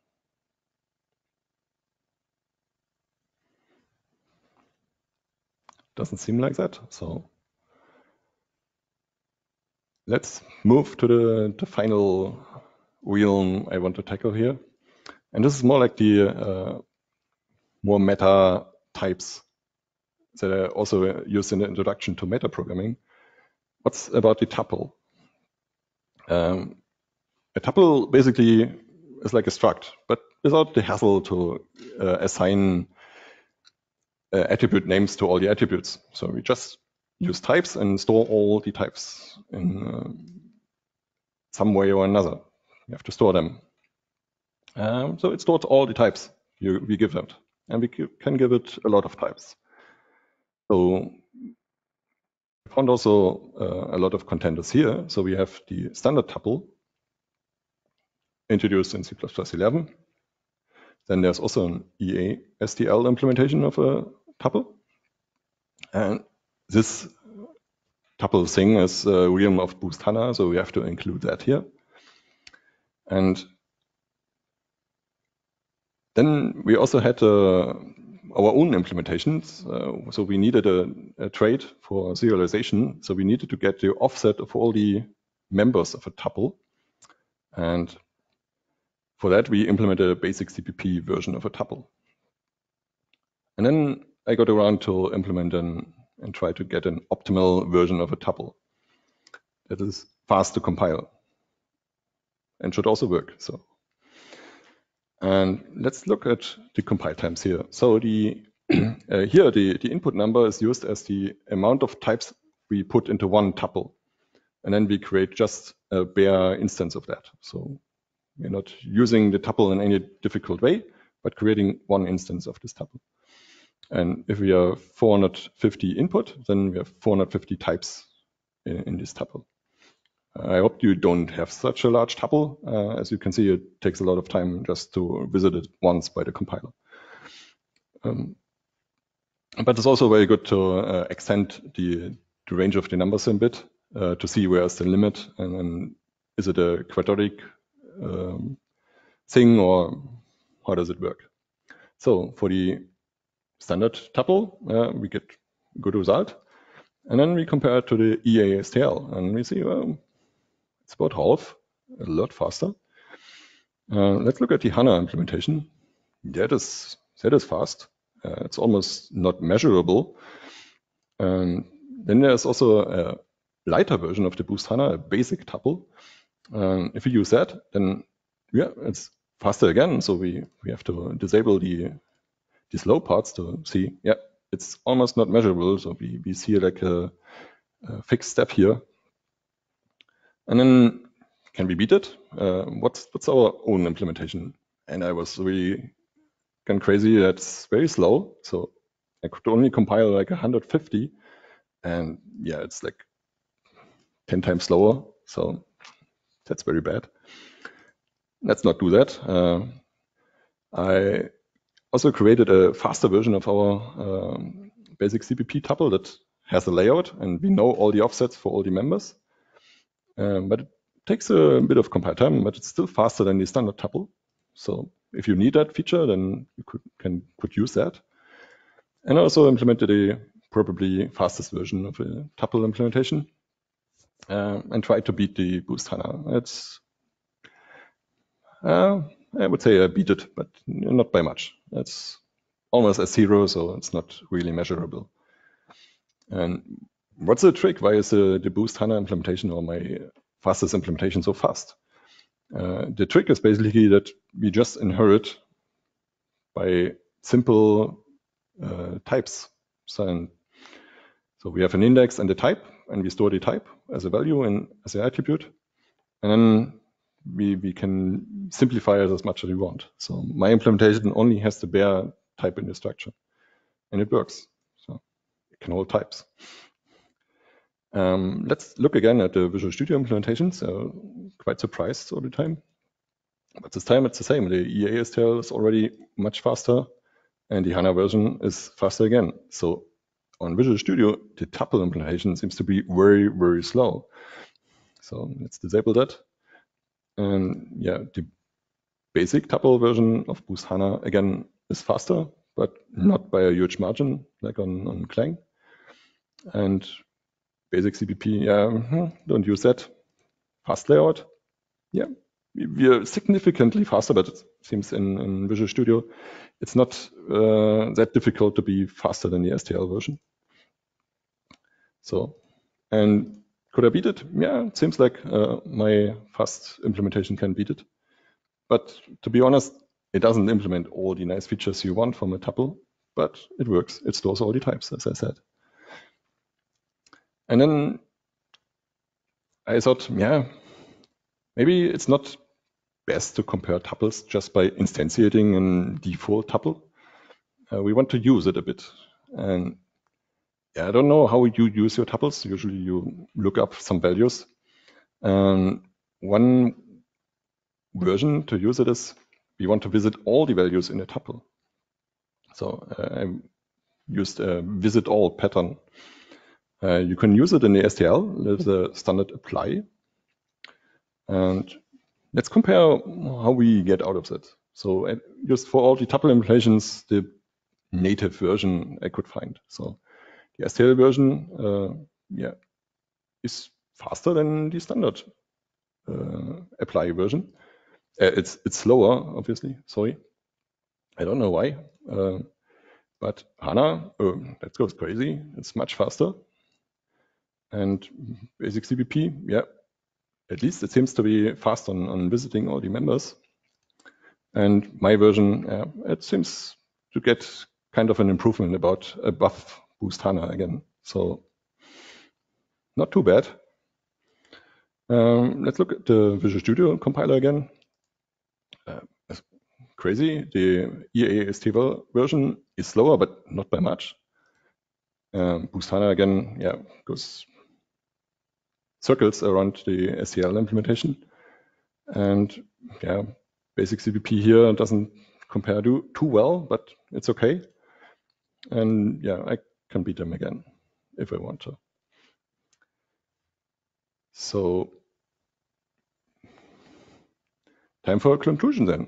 B: Doesn't seem like that. So let's move to the, the final realm I want to tackle here. And this is more like the uh, more meta types that are also used in the introduction to metaprogramming. What's about the tuple? Um, a tuple basically is like a struct, but without the hassle to uh, assign uh, attribute names to all the attributes. So we just use types and store all the types in uh, some way or another. You have to store them. Um, so it stores all the types you, we give it, and we can give it a lot of types. So I found also uh, a lot of contenders here. So we have the standard tuple introduced in C plus plus eleven. Then there's also an E A S T L implementation of a tuple. And this tuple thing is a realm of Boost HANA, so we have to include that here. And then we also had uh, our own implementations. Uh, so we needed a, a trait for serialization. So we needed to get the offset of all the members of a tuple. And for that, we implemented a basic C P P version of a tuple. And then I got around to implement an, and try to get an optimal version of a tuple that is fast to compile and should also work. So, and let's look at the compile times here. So the uh, here the, the input number is used as the amount of types we put into one tuple. And then we create just a bare instance of that. So we're not using the tuple in any difficult way, but creating one instance of this tuple. And if we have four hundred fifty input, then we have four hundred fifty types in, in this tuple. I hope you don't have such a large tuple. Uh, as you can see, it takes a lot of time just to visit it once by the compiler. Um, but it's also very good to uh, extend the, the range of the numbers a bit uh, to see where's the limit, and then is it a quadratic um, thing, or how does it work? So for the standard tuple, uh, we get a good result. And then we compare it to the E A S T L, and we see, well, it's about half, a lot faster. Uh, let's look at the HANA implementation. That is, that is fast. Uh, it's almost not measurable. And then there's also a lighter version of the Boost HANA, a basic tuple. Um, if we use that, then yeah, it's faster again. So we, we have to disable the, the slow parts to see, yeah, it's almost not measurable. So we, we see like a, a fixed step here. And then can we beat it? Uh, what's, what's our own implementation? And I was really gone crazy. That's very slow. So I could only compile like one hundred fifty. And yeah, it's like ten times slower. So that's very bad. Let's not do that. Uh, I also created a faster version of our um, basic C P P tuple that has a layout, and we know all the offsets for all the members. Um, but it takes a bit of compile time, but it's still faster than the standard tuple. So if you need that feature, then you could can could use that. And I also implemented a probably fastest version of a tuple implementation uh, and tried to beat the Boost HANA. It's uh, I would say I beat it, but not by much. It's almost a zero, so it's not really measurable. And what's the trick? Why is the, the Boost HANA implementation or my fastest implementation so fast? Uh, the trick is basically that we just inherit by simple uh, types. So, so we have an index and a type, and we store the type as a value and as an attribute. And then we, we can simplify it as much as we want. So my implementation only has the bare type in the structure, and it works. So it can hold types. Um, let's look again at the Visual Studio implementation. So quite surprised all the time. But this time it's the same. The E A S T L is already much faster, and the HANA version is faster again. So on Visual Studio, the tuple implementation seems to be very, very slow. So let's disable that. And yeah, the basic tuple version of Boost HANA, again, is faster, but not by a huge margin, like on, on Clang. And basic C P P, yeah, don't use that. Fast layout, yeah, we're significantly faster, but it seems in, in Visual Studio, it's not uh, that difficult to be faster than the S T L version. So, and could I beat it? Yeah, it seems like uh, my fast implementation can beat it. But to be honest, it doesn't implement all the nice features you want from a tuple, but it works. It stores all the types, as I said. And then I thought, yeah, maybe it's not best to compare tuples just by instantiating a default tuple. Uh, we want to use it a bit. And yeah, I don't know how you use your tuples. Usually you look up some values. Um, one version to use it is we want to visit all the values in a tuple. So uh, I used a visit all pattern. Uh, you can use it in the S T L. There's a standard apply. And let's compare how we get out of that. So uh, just for all the tuple implementations, the native version I could find. So the S T L version, uh, yeah, is faster than the standard uh, apply version. Uh, it's it's slower, obviously. Sorry, I don't know why. Uh, but HANA, uh, that goes crazy. It's much faster. And basic C P P, yeah, at least it seems to be fast on, on visiting all the members. And my version, yeah, it seems to get kind of an improvement about above Boost HANA again. So not too bad. Um, let's look at the Visual Studio compiler again. Uh, crazy. The E A S T L version is slower, but not by much. Um, Boost HANA again, yeah, goes circles around the S T L implementation. And yeah, basic C P P here doesn't compare to, too well, but it's okay. And yeah, I can beat them again if I want to. So time for a conclusion then.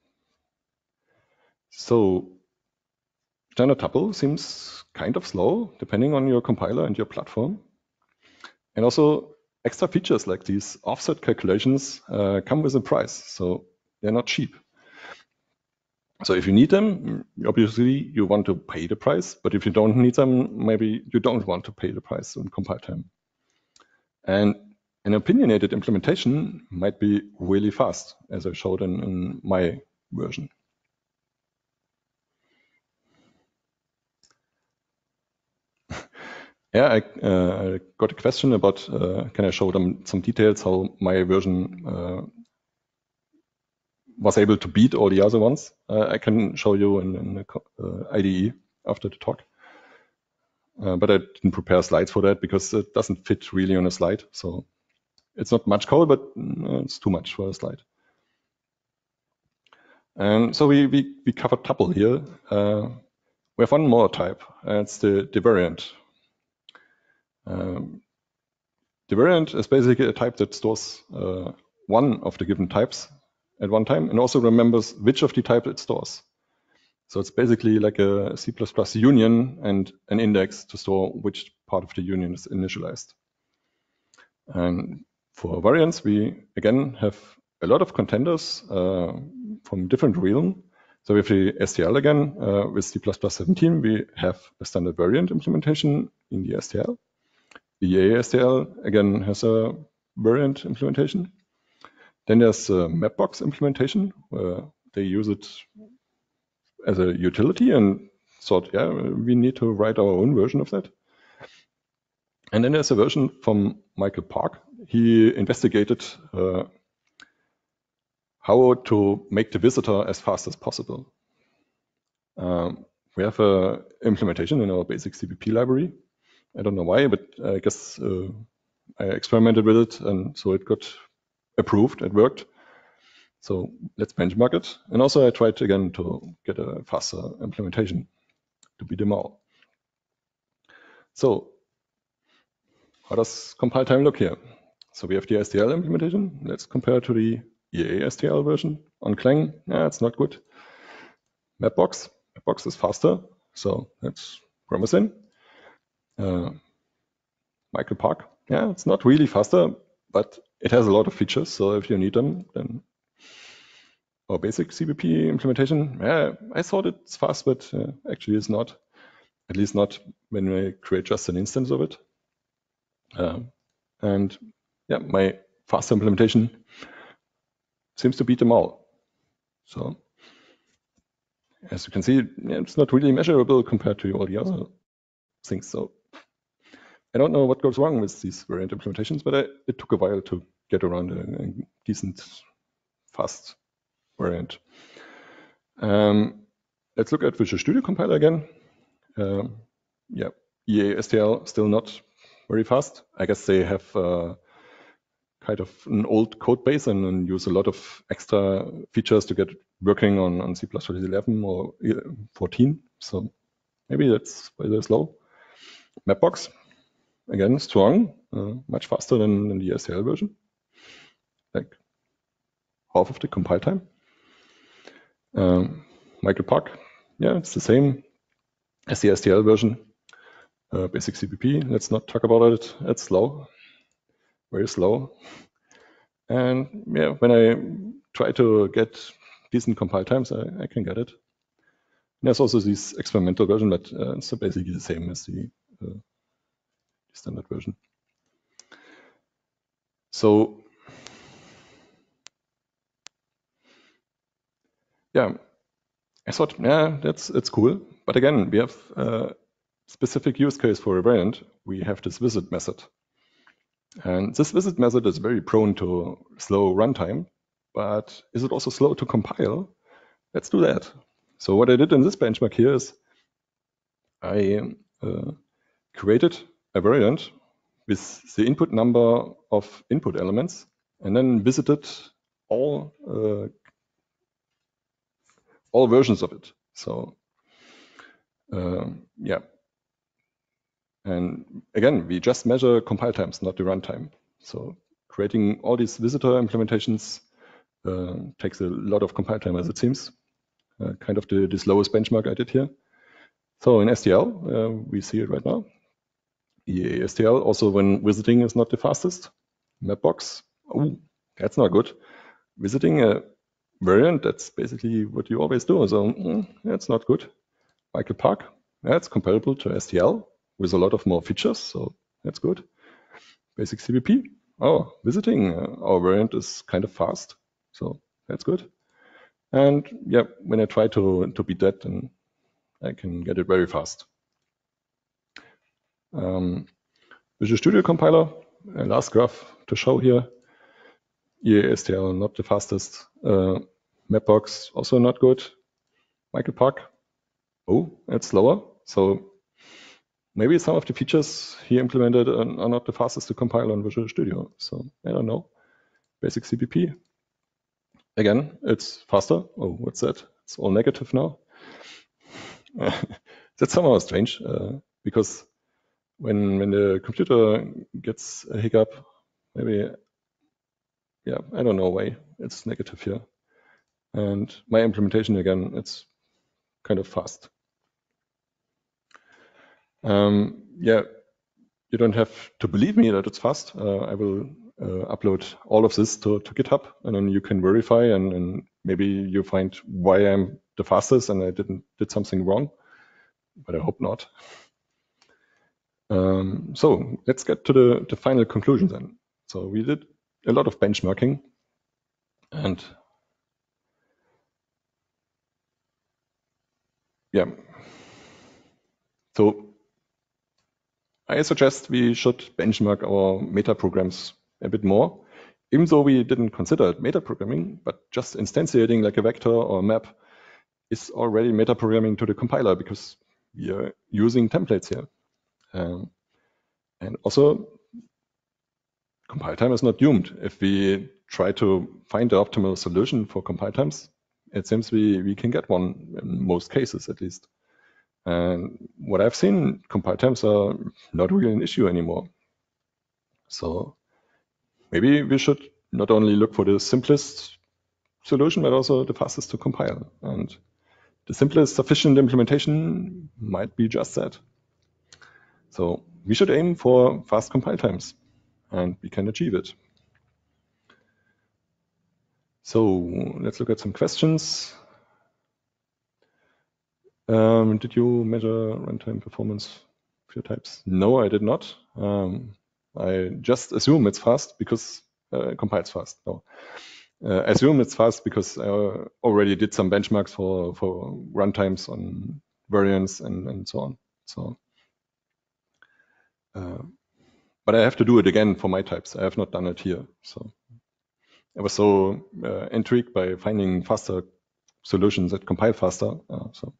B: So standard tuple seems kind of slow depending on your compiler and your platform. And also extra features like these offset calculations uh, come with a price. So they're not cheap. So if you need them, obviously you want to pay the price, but if you don't need them, maybe you don't want to pay the price in compile time. And an opinionated implementation might be really fast, as I showed in, in my version. Yeah, I uh, got a question about, uh, can I show them some details how my version uh, was able to beat all the other ones. Uh, I can show you in, in the uh, I D E after the talk. Uh, but I didn't prepare slides for that because it doesn't fit really on a slide. So it's not much code, but uh, it's too much for a slide. And so we, we, we covered tuple here. Uh, we have one more type, and it's the, the variant. Um, the variant is basically a type that stores uh, one of the given types at one time and also remembers which of the type it stores. So it's basically like a C plus plus union and an index to store which part of the union is initialized. And for variants, we again have a lot of contenders uh, from different realm. So with the S T L again, uh, with C plus plus seventeen, we have a standard variant implementation in the S T L. E A S T L, again, has a variant implementation. Then there's a Mapbox implementation, where they use it as a utility and thought, yeah, we need to write our own version of that. And then there's a version from Michael Park. He investigated uh, how to make the visitor as fast as possible. Um, we have an implementation in our basic C P P library. I don't know why, but I guess uh, I experimented with it, and so it got approved. It worked. So let's benchmark it. And also I tried again to get a faster implementation to beat them all. So how does compile time look here? So we have the S T L implementation. Let's compare to the E A S T L version on Clang. Yeah, it's not good. Mapbox. Mapbox is faster, so that's promising. Uh, Michael Park. Yeah, it's not really faster, but it has a lot of features. So if you need them, then our basic C P P implementation, yeah, I thought it's fast, but uh, actually it's not. At least not when we create just an instance of it. Uh, and yeah, my fast implementation seems to beat them all. So as you can see, yeah, it's not really measurable compared to all the other things. So I don't know what goes wrong with these variant implementations, but I, it took a while to get around a, a decent, fast variant. Um, let's look at Visual Studio Compiler again. Um, yeah, E A S T L still not very fast. I guess they have uh, kind of an old code base and, and use a lot of extra features to get working on, on C plus plus eleven or fourteen. So maybe that's why they're slow. Mapbox, again, strong, uh, much faster than, than the S T L version. Like half of the compile time. Um, Michael Park, yeah, it's the same as the S T L version. Uh, basic C P P, let's not talk about it. It's slow, very slow. And yeah, when I try to get decent compile times, I, I can get it. And there's also this experimental version, but uh, it's basically the same as the, uh, the standard version. So yeah, I thought, yeah, that's it's cool. But again, we have a specific use case for a variant. We have this visit method. And this visit method is very prone to slow runtime, but is it also slow to compile? Let's do that. So what I did in this benchmark here is I uh, created a variant with the input number of input elements and then visited all uh, all versions of it. So uh, yeah. And again, we just measure compile times, not the runtime. So creating all these visitor implementations uh, takes a lot of compile time, as it seems. Uh, kind of the, the slowest benchmark I did here. So in S T L, uh, we see it right now. E A S T L, also when visiting is not the fastest. Mapbox, oh, that's not good. Visiting a variant, that's basically what you always do. So mm, that's not good. Michael Park, that's comparable to S T L with a lot of more features, so that's good. Basic C P P, oh, visiting uh, our variant is kind of fast, so that's good. And yeah, when I try to, to beat that, then I can get it very fast. Um, Visual Studio Compiler, uh, last graph to show here. E A S T L not the fastest. Uh, Mapbox also not good. Michael Park, oh, it's slower. So maybe some of the features he implemented are not the fastest to compile on Visual Studio. So I don't know. Basic C P P, again, it's faster. Oh, what's that? It's all negative now. That's somehow strange uh, because when when the computer gets a hiccup, maybe, yeah, I don't know why it's negative here. And my implementation, again, it's kind of fast. Um, yeah, you don't have to believe me that it's fast. Uh, I will uh, upload all of this to, to GitHub, and then you can verify, and, and maybe you find why I'm the fastest and I didn't did something wrong, but I hope not. Um, so let's get to the, the final conclusion then. So we did a lot of benchmarking, and yeah, so I suggest we should benchmark our meta programs a bit more, even though we didn't consider it meta programming, but just instantiating like a vector or a map is already meta programming to the compiler because we are using templates here. Um, and also, compile time is not doomed. If we try to find the optimal solution for compile times, it seems we, we can get one in most cases at least. And what I've seen, compile times are not really an issue anymore. So maybe we should not only look for the simplest solution, but also the fastest to compile. And the simplest sufficient implementation might be just that. So we should aim for fast compile times, and we can achieve it. So let's look at some questions. Um, did you measure runtime performance of your types? No, I did not. Um, I just assume it's fast because uh, it compiles fast. No. Uh, I assume it's fast because I already did some benchmarks for, for runtimes on variants and, and so on. So, uh, but I have to do it again for my types. I have not done it here. So I was so uh, intrigued by finding faster solutions that compile faster. Uh, so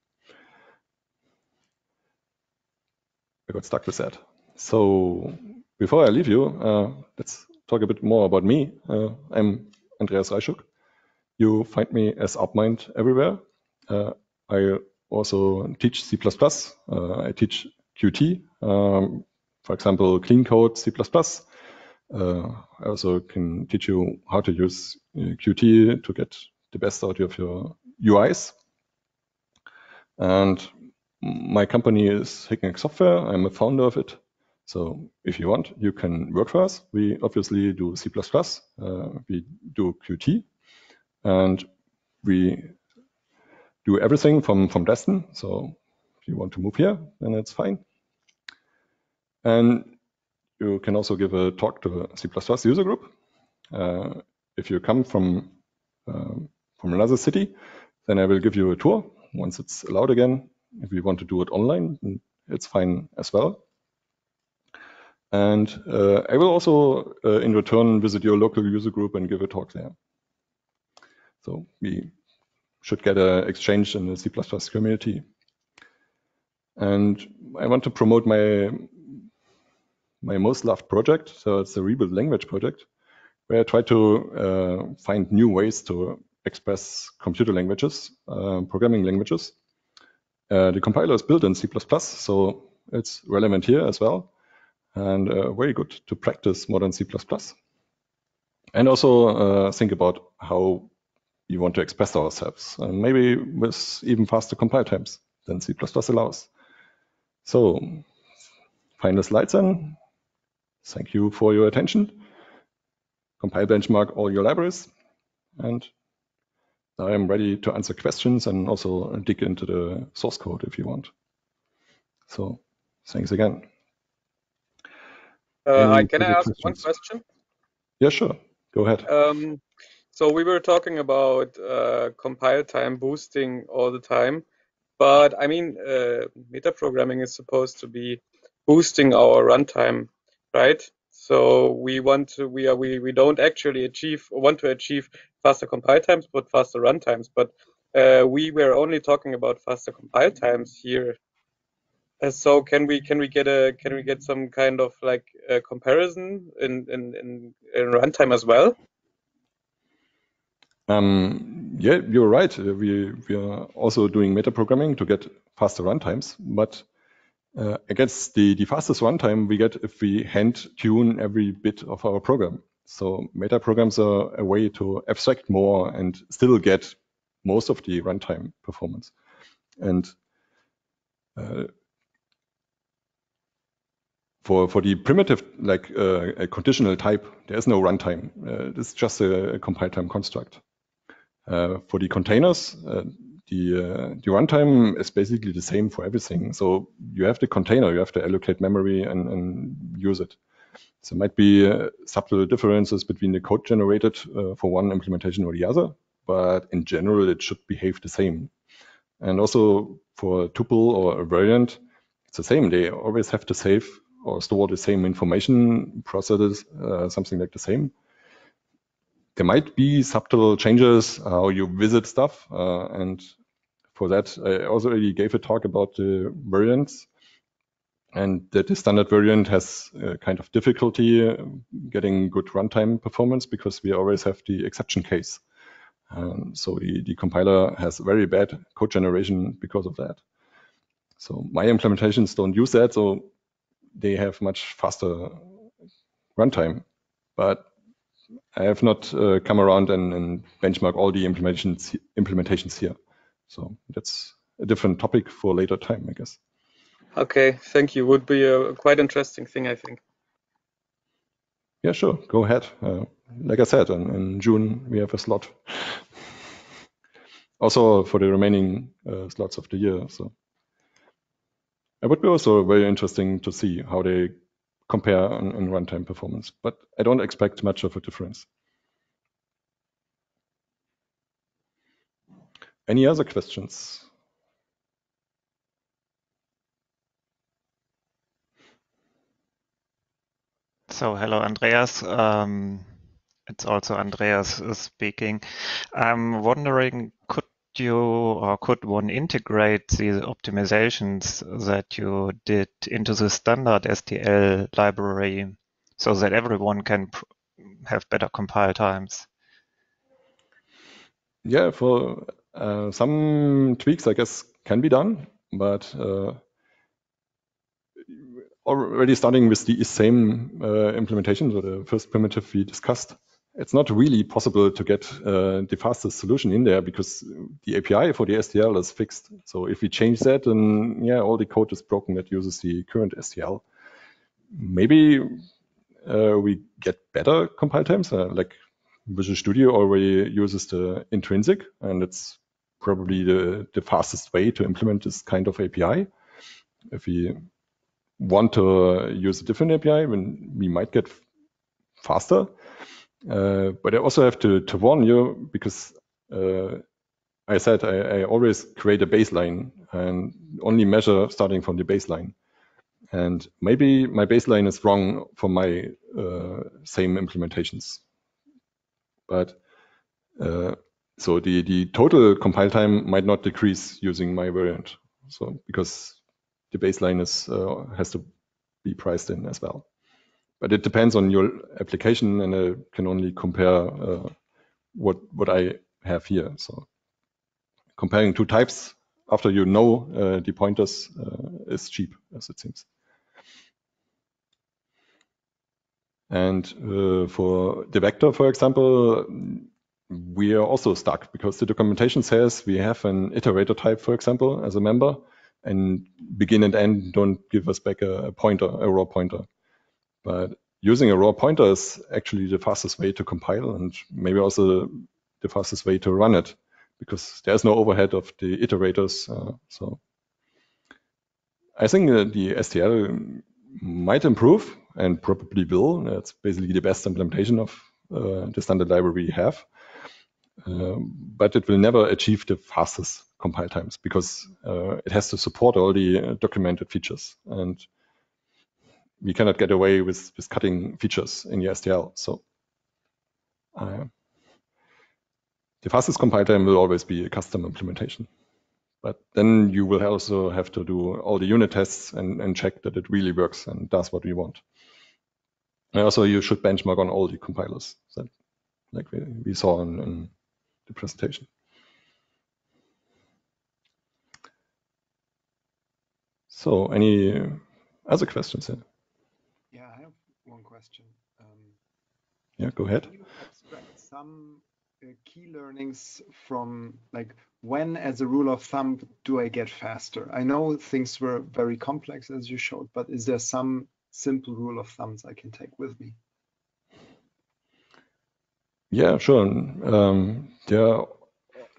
B: I got stuck with that. So before I leave you, uh, let's talk a bit more about me. Uh, I'm Andreas Reischuk. You find me as Upmind everywhere. Uh, I also teach C plus plus. Uh, I teach Qt, um, for example, clean code C plus plus. Uh, I also can teach you how to use uh, Qt to get the best out of your U Is. And my company is HickNeck Software. I'm a founder of it. So if you want, you can work for us. We obviously do C plus plus. Uh, we do Qt. And we do everything from, from Dresden. So if you want to move here, then it's fine. And you can also give a talk to a C plus plus user group. Uh, if you come from, uh, from another city, then I will give you a tour once it's allowed again. If you want to do it online, it's fine as well. And uh, I will also, uh, in return, visit your local user group and give a talk there. So we should get an exchange in the C plus plus community. And I want to promote my my most loved project. So it's the Rebuild Language project, where I try to uh, find new ways to express computer languages, uh, programming languages. Uh, the compiler is built in C plus plus, so it's relevant here as well, and uh, very good to practice modern C plus plus. And also uh, think about how you want to express ourselves, uh, maybe with even faster compile times than C plus plus allows. So, final slides then. Thank you for your attention. Compile benchmark all your libraries, and I am ready to answer questions and also dig into the source code if you want. So, thanks again.
C: Uh, hi, can I ask questions? one question?
B: Yeah, sure. Go ahead.
C: Um, so we were talking about uh, compile time boosting all the time, but I mean, uh, metaprogramming is supposed to be boosting our runtime, right? So we want to, we are, we, we don't actually achieve, or want to achieve faster compile times, but faster runtimes. But uh, we were only talking about faster compile times here. Uh, so can we can we get a can we get some kind of like a comparison in in in, in runtime as well?
B: Um, yeah, you're right. We we are also doing metaprogramming to get faster runtimes, but uh, I guess the the fastest runtime we get if we hand tune every bit of our program. So metaprograms are a way to abstract more and still get most of the runtime performance. And uh, For, for the primitive, like uh, a conditional type, there is no runtime. Uh, it's just a, a compile time construct. Uh, for the containers, uh, the uh, the runtime is basically the same for everything. So you have the container, you have to allocate memory and, and use it. So there might be uh, subtle differences between the code generated uh, for one implementation or the other, but in general, it should behave the same. And also for a tuple or a variant, it's the same. They always have to save or store the same information, processes uh, something like the same. There might be subtle changes how you visit stuff, uh, and for that, I also already gave a talk about the variants, and that the standard variant has a kind of difficulty getting good runtime performance because we always have the exception case. Um, so the, the compiler has very bad code generation because of that. So my implementations don't use that, so they have much faster runtime. But I have not uh, come around and, and benchmark all the implementations implementations here. So that's a different topic for later time, I guess.
C: Okay, thank you. Would be a quite interesting thing, I think.
B: Yeah, sure. Go ahead. Uh, like I said, in, in June we have a slot. Also for the remaining uh, slots of the year. So it would be also very interesting to see how they compare in, in runtime performance. But I don't expect much of a difference. Any other questions?
D: So, hello, Andreas. Um, it's also Andreas speaking. I'm wondering, could you or could one integrate the optimizations that you did into the standard S T L library so that everyone can have better compile times?
B: Yeah, for uh, some tweaks, I guess, can be done, but uh, already starting with the same uh, implementation, so the first primitive we discussed, it's not really possible to get uh, the fastest solution in there because the A P I for the S T L is fixed. So if we change that, then yeah, all the code is broken that uses the current S T L. Maybe uh, we get better compile times, uh, like Visual Studio already uses the intrinsic, and it's probably the, the fastest way to implement this kind of A P I. If we want to use a different A P I, then we might get faster. Uh, but I also have to, to warn you because uh, I said I, I always create a baseline and only measure starting from the baseline. And maybe my baseline is wrong for my uh, same implementations. But uh, so the, the total compile time might not decrease using my variant. So because the baseline is uh, has to be priced in as well. But it depends on your application, and I can only compare uh, what what I have here. So comparing two types after you know uh, the pointers uh, is cheap, as it seems. And uh, for the vector, for example, we are also stuck because the documentation says we have an iterator type, for example, as a member, and begin and end don't give us back a, a pointer, a raw pointer. But using a raw pointer is actually the fastest way to compile and maybe also the fastest way to run it because there's no overhead of the iterators. Uh, so I think uh, the S T L might improve and probably will. That's basically the best implementation of uh, the standard library we have. Um, but it will never achieve the fastest compile times because uh, it has to support all the uh, documented features. And we cannot get away with, with cutting features in the S T L. So uh, the fastest compile time will always be a custom implementation. But then you will also have to do all the unit tests and, and check that it really works and does what we want. And also you should benchmark on all the compilers, that, like we, we saw in, in the presentation. So any other questions here?
E: Yeah, I have one question. Um,
B: yeah, go ahead.
E: Can you extract some uh, key learnings from, like, when, as a rule of thumb, do I get faster? I know things were very complex, as you showed, but is there some simple rule of thumbs I can take with me?
B: Yeah, sure. Um, there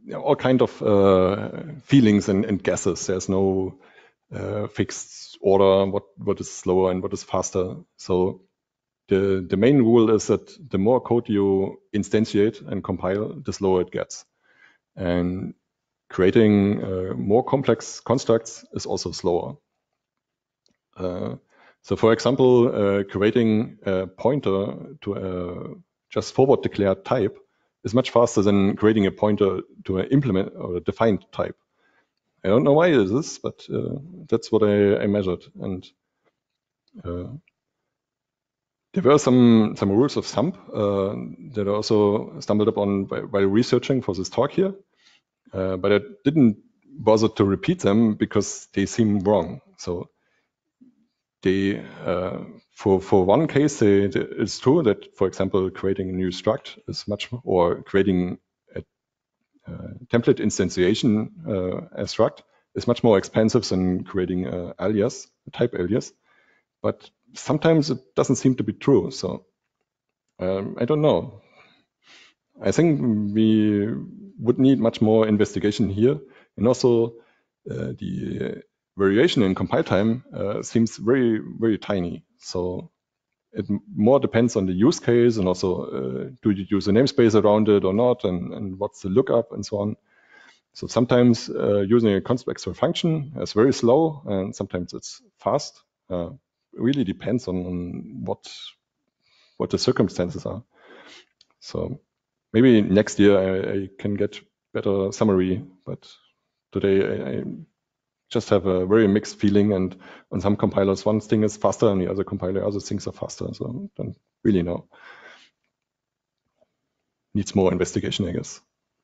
B: all kind of uh, feelings and, and guesses. There's no uh, fixed order, what, what is slower and what is faster. So the, the main rule is that the more code you instantiate and compile, the slower it gets. And creating uh, more complex constructs is also slower. Uh, so for example, uh, creating a pointer to a just forward declared type is much faster than creating a pointer to an implement or a defined type. I don't know why it is, but uh, that's what I, I measured. And uh, there were some some rules of thumb uh, that I also stumbled upon by, while researching for this talk here, uh, but I didn't bother to repeat them because they seem wrong. So they, uh, for for one case, they, they, it's true that, for example, creating a new struct is much, or creating a uh, template instantiation uh, as struct is much more expensive than creating an alias, a type alias. But sometimes it doesn't seem to be true. So um, I don't know. I think we would need much more investigation here. And also uh, the variation in compile time uh, seems very, very tiny. So it more depends on the use case, and also uh, do you use a namespace around it or not, and, and what's the lookup and so on. So sometimes uh, using a const vector function is very slow, and sometimes it's fast. Uh, it really depends on, on what what the circumstances are. So maybe next year I, I can get better summary, but today I, I just have a very mixed feeling, and on some compilers one thing is faster, and the other compiler other things are faster. So I don't really know. Needs more investigation, I guess.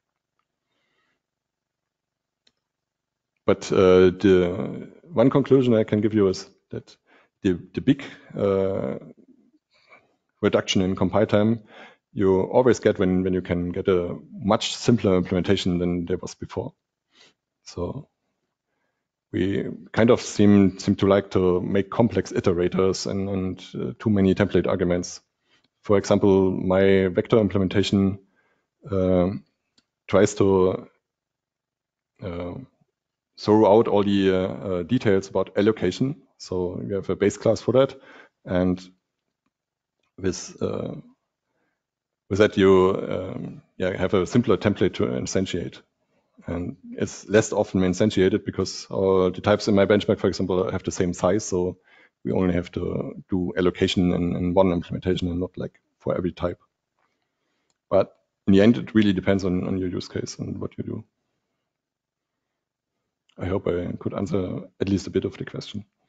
B: But uh, the one conclusion I can give you is that the, the big uh, reduction in compile time you always get when, when you can get a much simpler implementation than there was before. So we kind of seem, seem to like to make complex iterators and, and uh, too many template arguments. For example, my vector implementation uh, tries to uh, throw out all the uh, uh, details about allocation. So we have a base class for that, and with uh, with that you um, yeah have a simpler template to instantiate, and it's less often instantiated because all the types in my benchmark, for example, have the same size. So we only have to do allocation in, in one implementation and not like for every type. But in the end, it really depends on, on your use case and what you do. I hope I could answer at least a bit of the question.